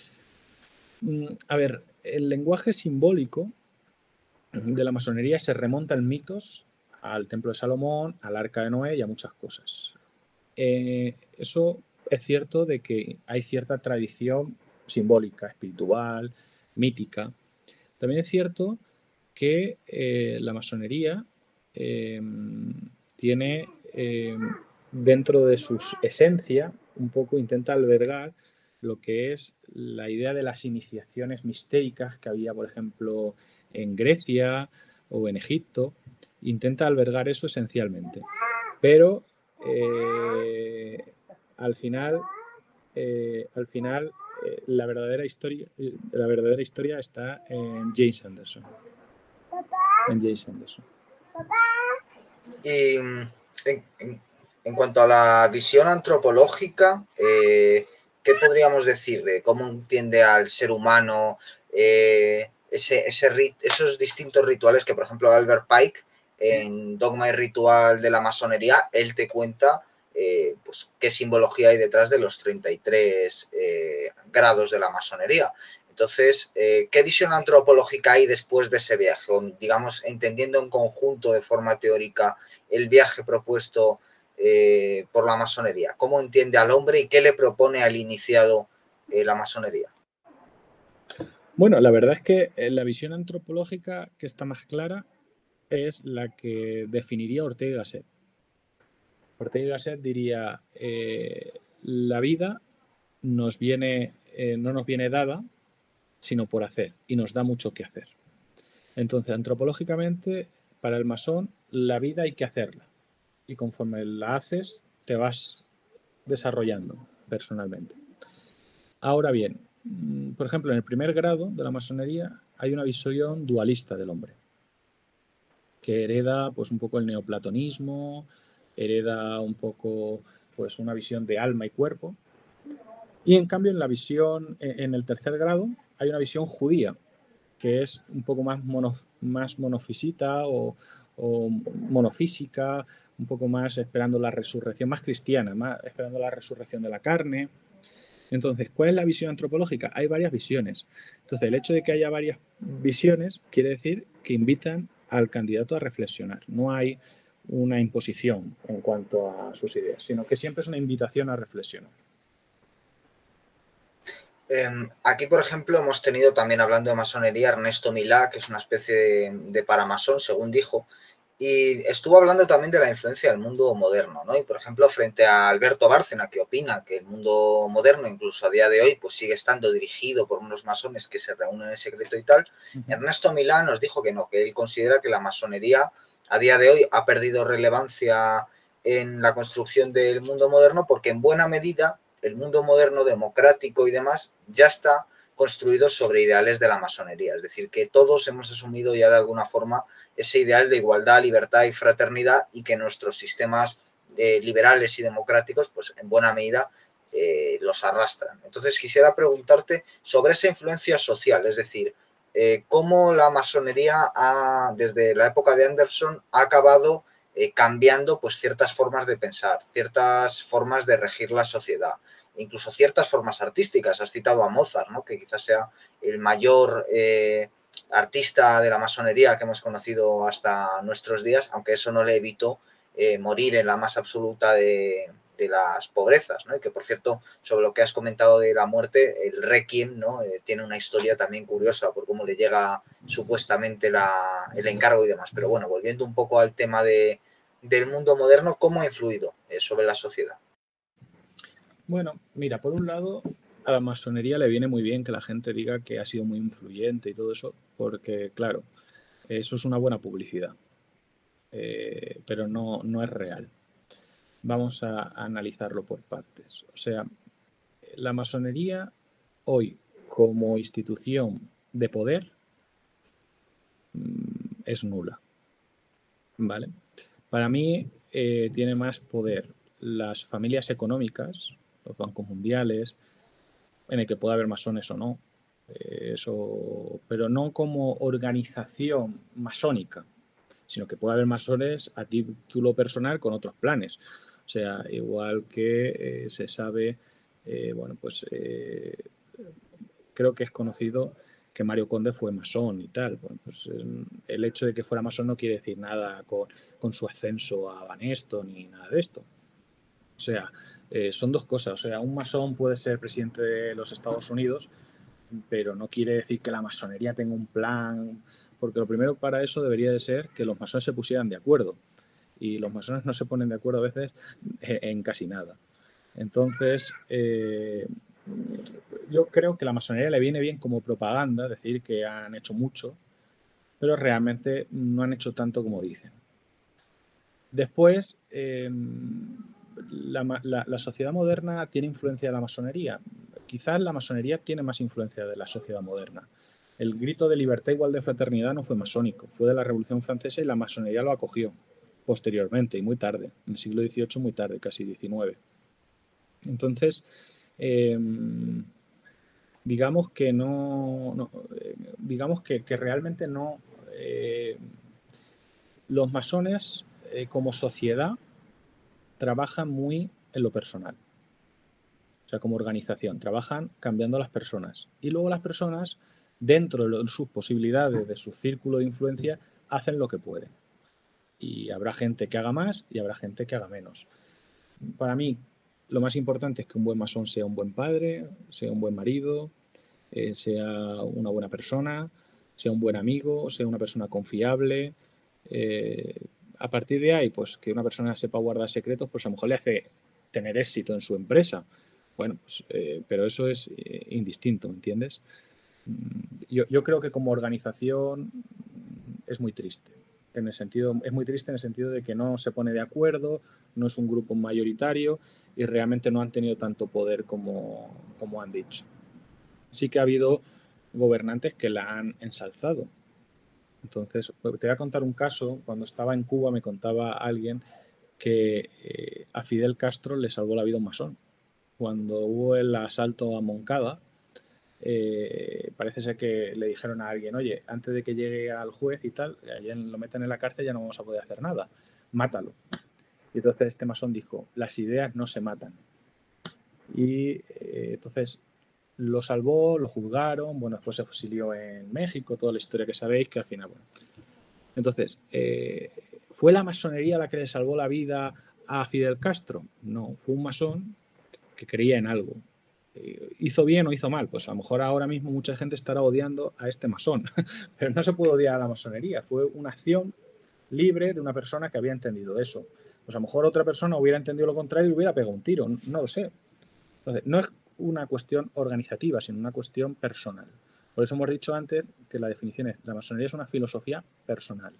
S2: A ver, el lenguaje simbólico de la masonería se remonta en mitos al Templo de Salomón, al Arca de Noé y a muchas cosas. Eh, eso es cierto de que hay cierta tradición simbólica, espiritual, mítica. También es cierto que eh, la masonería eh, tiene eh, dentro de su esencia un poco intenta albergar lo que es la idea de las iniciaciones mistéricas que había, por ejemplo, en Grecia o en Egipto. Intenta albergar eso esencialmente. Pero eh, al final, eh, al final eh, la, verdadera historia, la verdadera historia está en James Anderson. En James Anderson.
S1: Y en, en, en cuanto a la visión antropológica, eh, ¿qué podríamos decir de cómo entiende al ser humano eh, ese, ese rit, esos distintos rituales que, por ejemplo, Albert Pike, en Dogma y Ritual de la Masonería, él te cuenta eh, pues, qué simbología hay detrás de los treinta y tres eh, grados de la masonería? Entonces, eh, ¿qué visión antropológica hay después de ese viaje? O, digamos, entendiendo en conjunto de forma teórica el viaje propuesto eh, por la masonería. ¿Cómo entiende al hombre y qué le propone al iniciado eh, la masonería?
S2: Bueno, la verdad es que la visión antropológica que está más clara es la que definiría Ortega y Gasset. Ortega y Gasset diría, eh, la vida nos viene, eh, no nos viene dada, sino por hacer, y nos da mucho que hacer. Entonces, antropológicamente, para el masón, la vida hay que hacerla. Y conforme la haces, te vas desarrollando personalmente. Ahora bien, por ejemplo, en el primer grado de la masonería hay una visión dualista del hombre, que hereda pues un poco el neoplatonismo, hereda un poco pues una visión de alma y cuerpo. Y en cambio en la visión, en el tercer grado, hay una visión judía, que es un poco más, mono, más monofisita o, o monofísica, un poco más esperando la resurrección, más cristiana, más esperando la resurrección de la carne. Entonces, ¿cuál es la visión antropológica? Hay varias visiones. Entonces, el hecho de que haya varias visiones quiere decir que invitan al candidato a reflexionar. No hay una imposición en cuanto a sus ideas, sino que siempre es una invitación a reflexionar.
S1: Eh, aquí, por ejemplo, hemos tenido también, hablando de masonería, Ernesto Milá, que es una especie de, de paramasón, según dijo, y estuvo hablando también de la influencia del mundo moderno, ¿no? Y, por ejemplo, frente a Alberto Bárcena, que opina que el mundo moderno, incluso a día de hoy, pues sigue estando dirigido por unos masones que se reúnen en secreto y tal, uh-huh. Ernesto Milá nos dijo que no, que él considera que la masonería a día de hoy ha perdido relevancia en la construcción del mundo moderno porque en buena medida el mundo moderno democrático y demás ya está construido sobre ideales de la masonería, es decir, que todos hemos asumido ya de alguna forma ese ideal de igualdad, libertad y fraternidad y que nuestros sistemas eh, liberales y democráticos, pues en buena medida eh, los arrastran. Entonces quisiera preguntarte sobre esa influencia social, es decir, eh, cómo la masonería ha, desde la época de Anderson ha acabado eh, cambiando pues ciertas formas de pensar, ciertas formas de regir la sociedad, incluso ciertas formas artísticas. Has citado a Mozart, ¿no? Que quizás sea el mayor eh, artista de la masonería que hemos conocido hasta nuestros días, aunque eso no le evitó eh, morir en la más absoluta de, de las pobrezas, ¿no? Y que, por cierto, sobre lo que has comentado de la muerte, el Requiem, ¿no? Eh, tiene una historia también curiosa por cómo le llega supuestamente la, el encargo y demás. Pero bueno, volviendo un poco al tema de, del mundo moderno, ¿cómo ha influido eh, sobre la sociedad?
S2: Bueno, mira, por un lado, a la masonería le viene muy bien que la gente diga que ha sido muy influyente y todo eso, porque, claro, eso es una buena publicidad, eh, pero no, no es real. Vamos a, a analizarlo por partes. O sea, la masonería hoy, como institución de poder, es nula, ¿vale? Para mí, eh, tiene más poder las familias económicas, los bancos mundiales, en el que pueda haber masones o no, Eso, pero no como organización masónica, sino que puede haber masones a título personal con otros planes. O sea, igual que eh, se sabe, eh, bueno, pues eh, creo que es conocido que Mario Conde fue masón y tal. Bueno, pues el hecho de que fuera masón no quiere decir nada con, con su ascenso a Banesto ni nada de esto. O sea, eh, son dos cosas. O sea, un masón puede ser presidente de los Estados Unidos, pero no quiere decir que la masonería tenga un plan, porque lo primero para eso debería de ser que los masones se pusieran de acuerdo, y los masones no se ponen de acuerdo a veces en casi nada. Entonces, eh, yo creo que la masonería le viene bien como propaganda, decir que han hecho mucho, pero realmente no han hecho tanto como dicen. Después, eh, la, la, la sociedad moderna tiene influencia de la masonería. Quizás la masonería tiene más influencia de la sociedad moderna. El grito de libertad, igual de fraternidad no fue masónico, fue de la Revolución Francesa y la masonería lo acogió posteriormente y muy tarde, en el siglo dieciocho muy tarde, casi diecinueve. Entonces, eh, digamos que no, no digamos que, que, realmente no, eh, los masones eh, como sociedad trabajan muy en lo personal. O sea, como organización, trabajan cambiando a las personas. Y luego las personas, dentro de sus posibilidades, de su círculo de influencia, hacen lo que pueden. Y habrá gente que haga más y habrá gente que haga menos. Para mí, lo más importante es que un buen masón sea un buen padre, sea un buen marido, eh, sea una buena persona, sea un buen amigo, sea una persona confiable. Eh, a partir de ahí, pues que una persona sepa guardar secretos, pues a lo mejor le hace tener éxito en su empresa. Bueno, pues, eh, pero eso es eh, indistinto, ¿me entiendes? Yo, yo creo que como organización es muy triste. En el sentido, es muy triste en el sentido de que no se pone de acuerdo, no es un grupo mayoritario y realmente no han tenido tanto poder como, como han dicho. Sí que ha habido gobernantes que la han ensalzado. Entonces, te voy a contar un caso. Cuando estaba en Cuba me contaba alguien que eh, a Fidel Castro le salvó la vida un masón. Cuando hubo el asalto a Moncada, eh, parece ser que le dijeron a alguien, oye, antes de que llegue al juez y tal, allá lo metan en la cárcel, ya no vamos a poder hacer nada, mátalo. Y entonces este masón dijo, las ideas no se matan. Y eh, entonces lo salvó, lo juzgaron, bueno, después se fusilió en México, toda la historia que sabéis, que al final, bueno. Entonces, eh, ¿fue la masonería la que le salvó la vida a Fidel Castro? No, fue un masón que creía en algo. ¿Hizo bien o hizo mal? Pues a lo mejor ahora mismo mucha gente estará odiando a este masón, pero no se puede odiar a la masonería. Fue una acción libre de una persona que había entendido eso. Pues a lo mejor otra persona hubiera entendido lo contrario y hubiera pegado un tiro, no lo sé. Entonces, no es una cuestión organizativa, sino una cuestión personal. Por eso hemos dicho antes que la definición es, la masonería es una filosofía personal.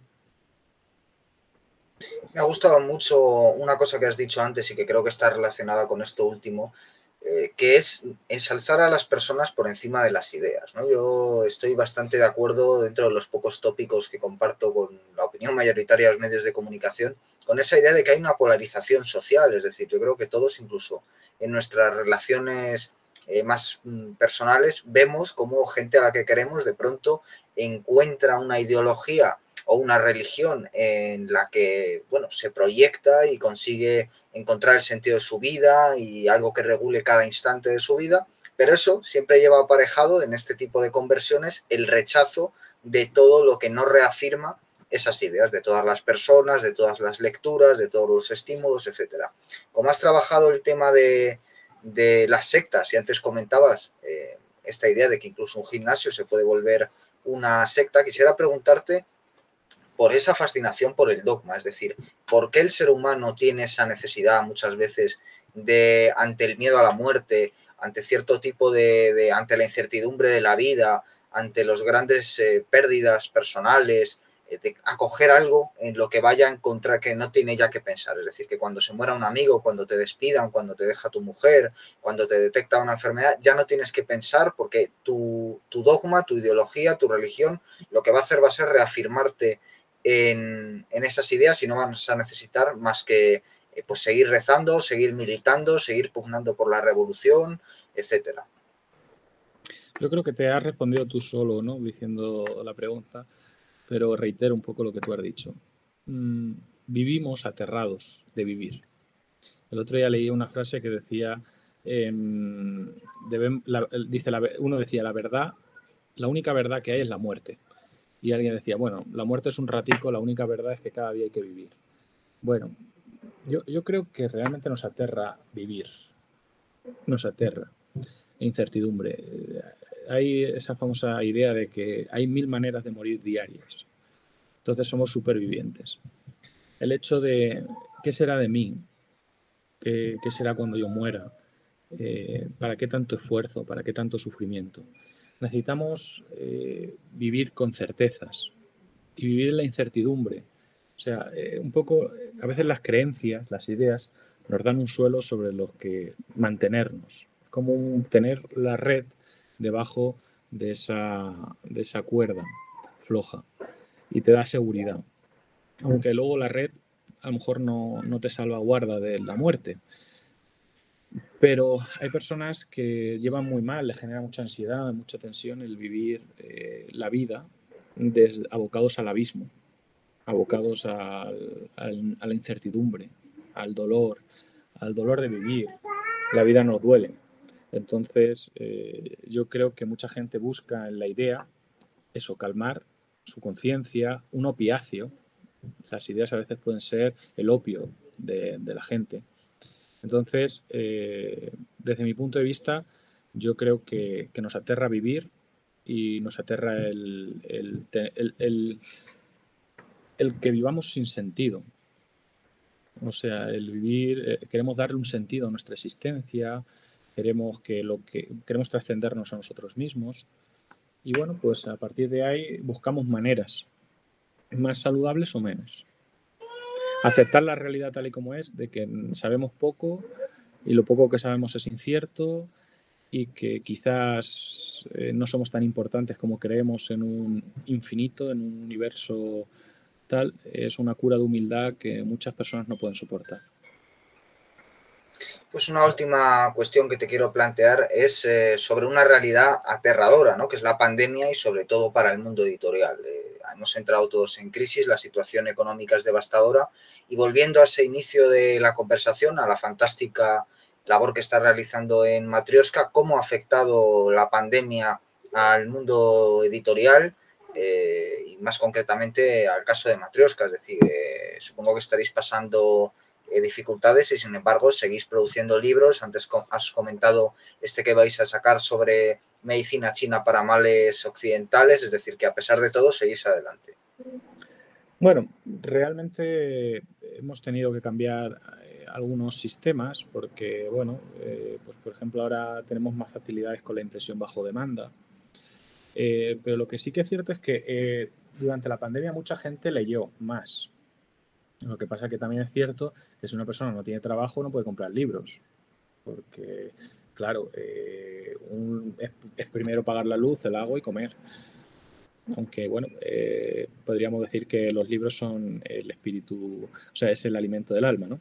S1: Me ha gustado mucho una cosa que has dicho antes y que creo que está relacionada con esto último, eh, que es ensalzar a las personas por encima de las ideas, ¿no? Yo estoy bastante de acuerdo, dentro de los pocos tópicos que comparto con la opinión mayoritaria de los medios de comunicación, con esa idea de que hay una polarización social. Es decir, yo creo que todos, incluso en nuestras relaciones eh, más personales, vemos cómo gente a la que queremos de pronto encuentra una ideología o una religión en la que, bueno, se proyecta y consigue encontrar el sentido de su vida y algo que regule cada instante de su vida, pero eso siempre lleva aparejado en este tipo de conversiones el rechazo de todo lo que no reafirma esas ideas, de todas las personas, de todas las lecturas, de todos los estímulos, etcétera. Como has trabajado el tema de, de las sectas y antes comentabas eh, esta idea de que incluso un gimnasio se puede volver una secta, quisiera preguntarte por esa fascinación por el dogma, es decir, ¿por qué el ser humano tiene esa necesidad muchas veces de, ante el miedo a la muerte, ante cierto tipo de, de ante la incertidumbre de la vida, ante las grandes eh, pérdidas personales, eh, de acoger algo en lo que vaya en contra, que no tiene ya que pensar? Es decir, que cuando se muera un amigo, cuando te despidan, cuando te deja tu mujer, cuando te detecta una enfermedad, ya no tienes que pensar, porque tu, tu dogma, tu ideología, tu religión, lo que va a hacer va a ser reafirmarte En, en esas ideas, y no vas a necesitar más que eh, pues seguir rezando, seguir militando, seguir pugnando por la revolución, etcétera.
S2: yo creo que te has respondido tú solo, ¿no? Diciendo la pregunta, pero reitero un poco lo que tú has dicho. Mm, vivimos aterrados de vivir. El otro día leí una frase que decía, eh, deben, la, dice la, uno decía, la verdad, la única verdad que hay es la muerte. Y alguien decía, bueno, la muerte es un ratico, la única verdad es que cada día hay que vivir. Bueno, yo, yo creo que realmente nos aterra vivir, nos aterra incertidumbre. Hay esa famosa idea de que hay mil maneras de morir diarias. Entonces somos supervivientes. El hecho de, ¿qué será de mí? ¿Qué, qué será cuando yo muera? Eh, ¿Para qué tanto esfuerzo? ¿Para qué tanto sufrimiento? Necesitamos eh, vivir con certezas y vivir en la incertidumbre. O sea, eh, un poco, a veces las creencias, las ideas, nos dan un suelo sobre los que mantenernos. Como un, tener la red debajo de esa, de esa cuerda floja y te da seguridad. Aunque luego la red a lo mejor no, no te salvaguarda de la muerte. Pero hay personas que llevan muy mal, les genera mucha ansiedad, mucha tensión el vivir eh, la vida des, abocados al abismo, abocados al, al, a la incertidumbre, al dolor, al dolor de vivir. La vida nos duele. Entonces, eh, yo creo que mucha gente busca en la idea eso, calmar su conciencia, un opiáceo. Las ideas a veces pueden ser el opio de, de la gente. Entonces, eh, desde mi punto de vista, yo creo que, que nos aterra vivir y nos aterra el, el, el, el, el que vivamos sin sentido. O sea, el vivir, eh, queremos darle un sentido a nuestra existencia, queremos que lo que queremos trascendernos a nosotros mismos y bueno, pues a partir de ahí buscamos maneras más saludables o menos. Aceptar la realidad tal y como es, de que sabemos poco y lo poco que sabemos es incierto y que quizás eh, no somos tan importantes como creemos en un infinito, en un universo tal, es una cura de humildad que muchas personas no pueden soportar.
S1: Pues una última cuestión que te quiero plantear es eh, sobre una realidad aterradora, ¿no? Que es la pandemia y sobre todo para el mundo editorial. Eh, hemos entrado todos en crisis, la situación económica es devastadora y volviendo a ese inicio de la conversación, a la fantástica labor que está realizando en Matrioska, ¿cómo ha afectado la pandemia al mundo editorial? Eh, y más concretamente al caso de Matrioska, es decir, eh, supongo que estaréis pasando dificultades y sin embargo seguís produciendo libros. Antes has comentado este que vais a sacar sobre medicina china para males occidentales, es decir, que a pesar de todo seguís adelante.
S2: Bueno, realmente hemos tenido que cambiar eh, algunos sistemas porque, bueno, eh, pues por ejemplo ahora tenemos más facilidades con la impresión bajo demanda. Eh, pero lo que sí que es cierto es que eh, durante la pandemia mucha gente leyó más. Lo que pasa que también es cierto que si una persona no tiene trabajo no puede comprar libros. Porque, claro, eh, un, es, es primero pagar la luz, el agua y comer. Aunque, bueno, eh, podríamos decir que los libros son el espíritu, o sea, es el alimento del alma, ¿no?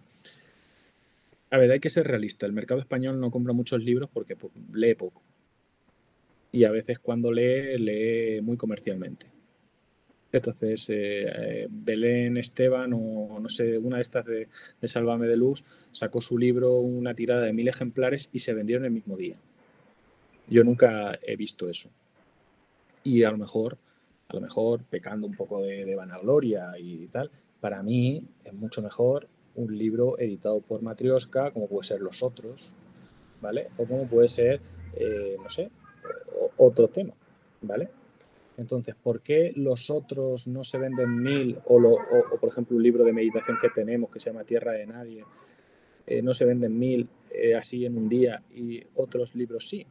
S2: A ver, hay que ser realista. El mercado español no compra muchos libros porque lee poco. Y a veces cuando lee, lee muy comercialmente. Entonces, eh, Belén Esteban o no sé, una de estas de, de Sálvame de Luz, sacó su libro, una tirada de mil ejemplares y se vendieron el mismo día. Yo nunca he visto eso. Y a lo mejor, a lo mejor pecando un poco de, de vanagloria y tal, para mí es mucho mejor un libro editado por Matrioska, como puede ser Los Otros, ¿vale? O como puede ser, eh, no sé, otro tema, ¿vale? Entonces, ¿por qué los otros no se venden mil? O, lo, o, o, por ejemplo, un libro de meditación que tenemos que se llama Tierra de Nadie, eh, no se venden mil eh, así en un día y otros libros sí.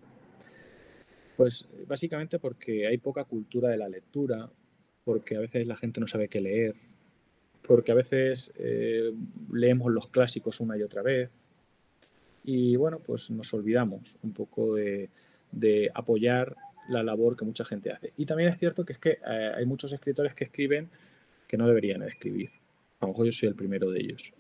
S2: Pues básicamente porque hay poca cultura de la lectura, porque a veces la gente no sabe qué leer, porque a veces eh, leemos los clásicos una y otra vez y bueno, pues nos olvidamos un poco de, de apoyar la labor que mucha gente hace. Y también es cierto que es que eh, hay muchos escritores que escriben que no deberían escribir. A lo mejor yo soy el primero de ellos.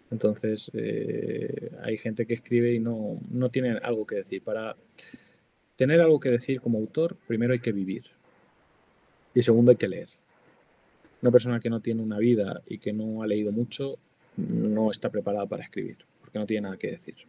S2: Entonces, eh, hay gente que escribe y no, no tiene algo que decir. Para, tener algo que decir como autor, primero hay que vivir y segundo hay que leer. Una persona que no tiene una vida y que no ha leído mucho no está preparada para escribir, porque no tiene nada que decir.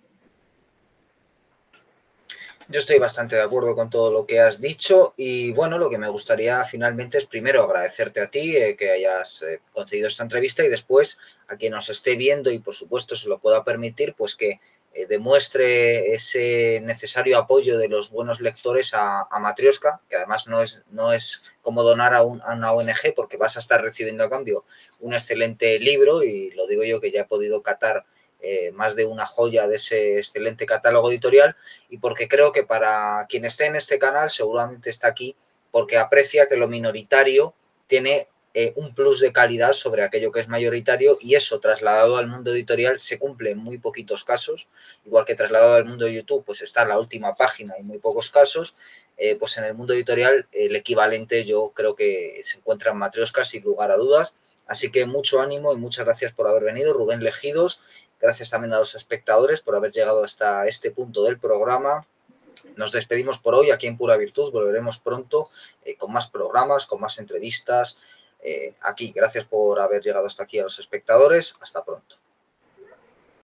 S1: Yo estoy bastante de acuerdo con todo lo que has dicho y bueno, lo que me gustaría finalmente es primero agradecerte a ti eh, que hayas eh, concedido esta entrevista y después a quien nos esté viendo y por supuesto se lo pueda permitir, pues que eh, demuestre ese necesario apoyo de los buenos lectores a, a Matrioska, que además no es, no es como donar a, un, a una O N G porque vas a estar recibiendo a cambio un excelente libro y lo digo yo que ya he podido catar Eh, más de una joya de ese excelente catálogo editorial y porque creo que para quien esté en este canal seguramente está aquí porque aprecia que lo minoritario tiene eh, un plus de calidad sobre aquello que es mayoritario y eso trasladado al mundo editorial se cumple en muy poquitos casos, igual que trasladado al mundo de YouTube pues está en la última página y muy pocos casos, eh, pues en el mundo editorial el equivalente yo creo que se encuentra en Matrioska sin lugar a dudas. Así que mucho ánimo y muchas gracias por haber venido, Rubén Legidos. Gracias también a los espectadores por haber llegado hasta este punto del programa. Nos despedimos por hoy aquí en Pura Virtud. Volveremos pronto eh, con más programas, con más entrevistas. Eh, aquí, gracias por haber llegado hasta aquí a los espectadores. Hasta pronto.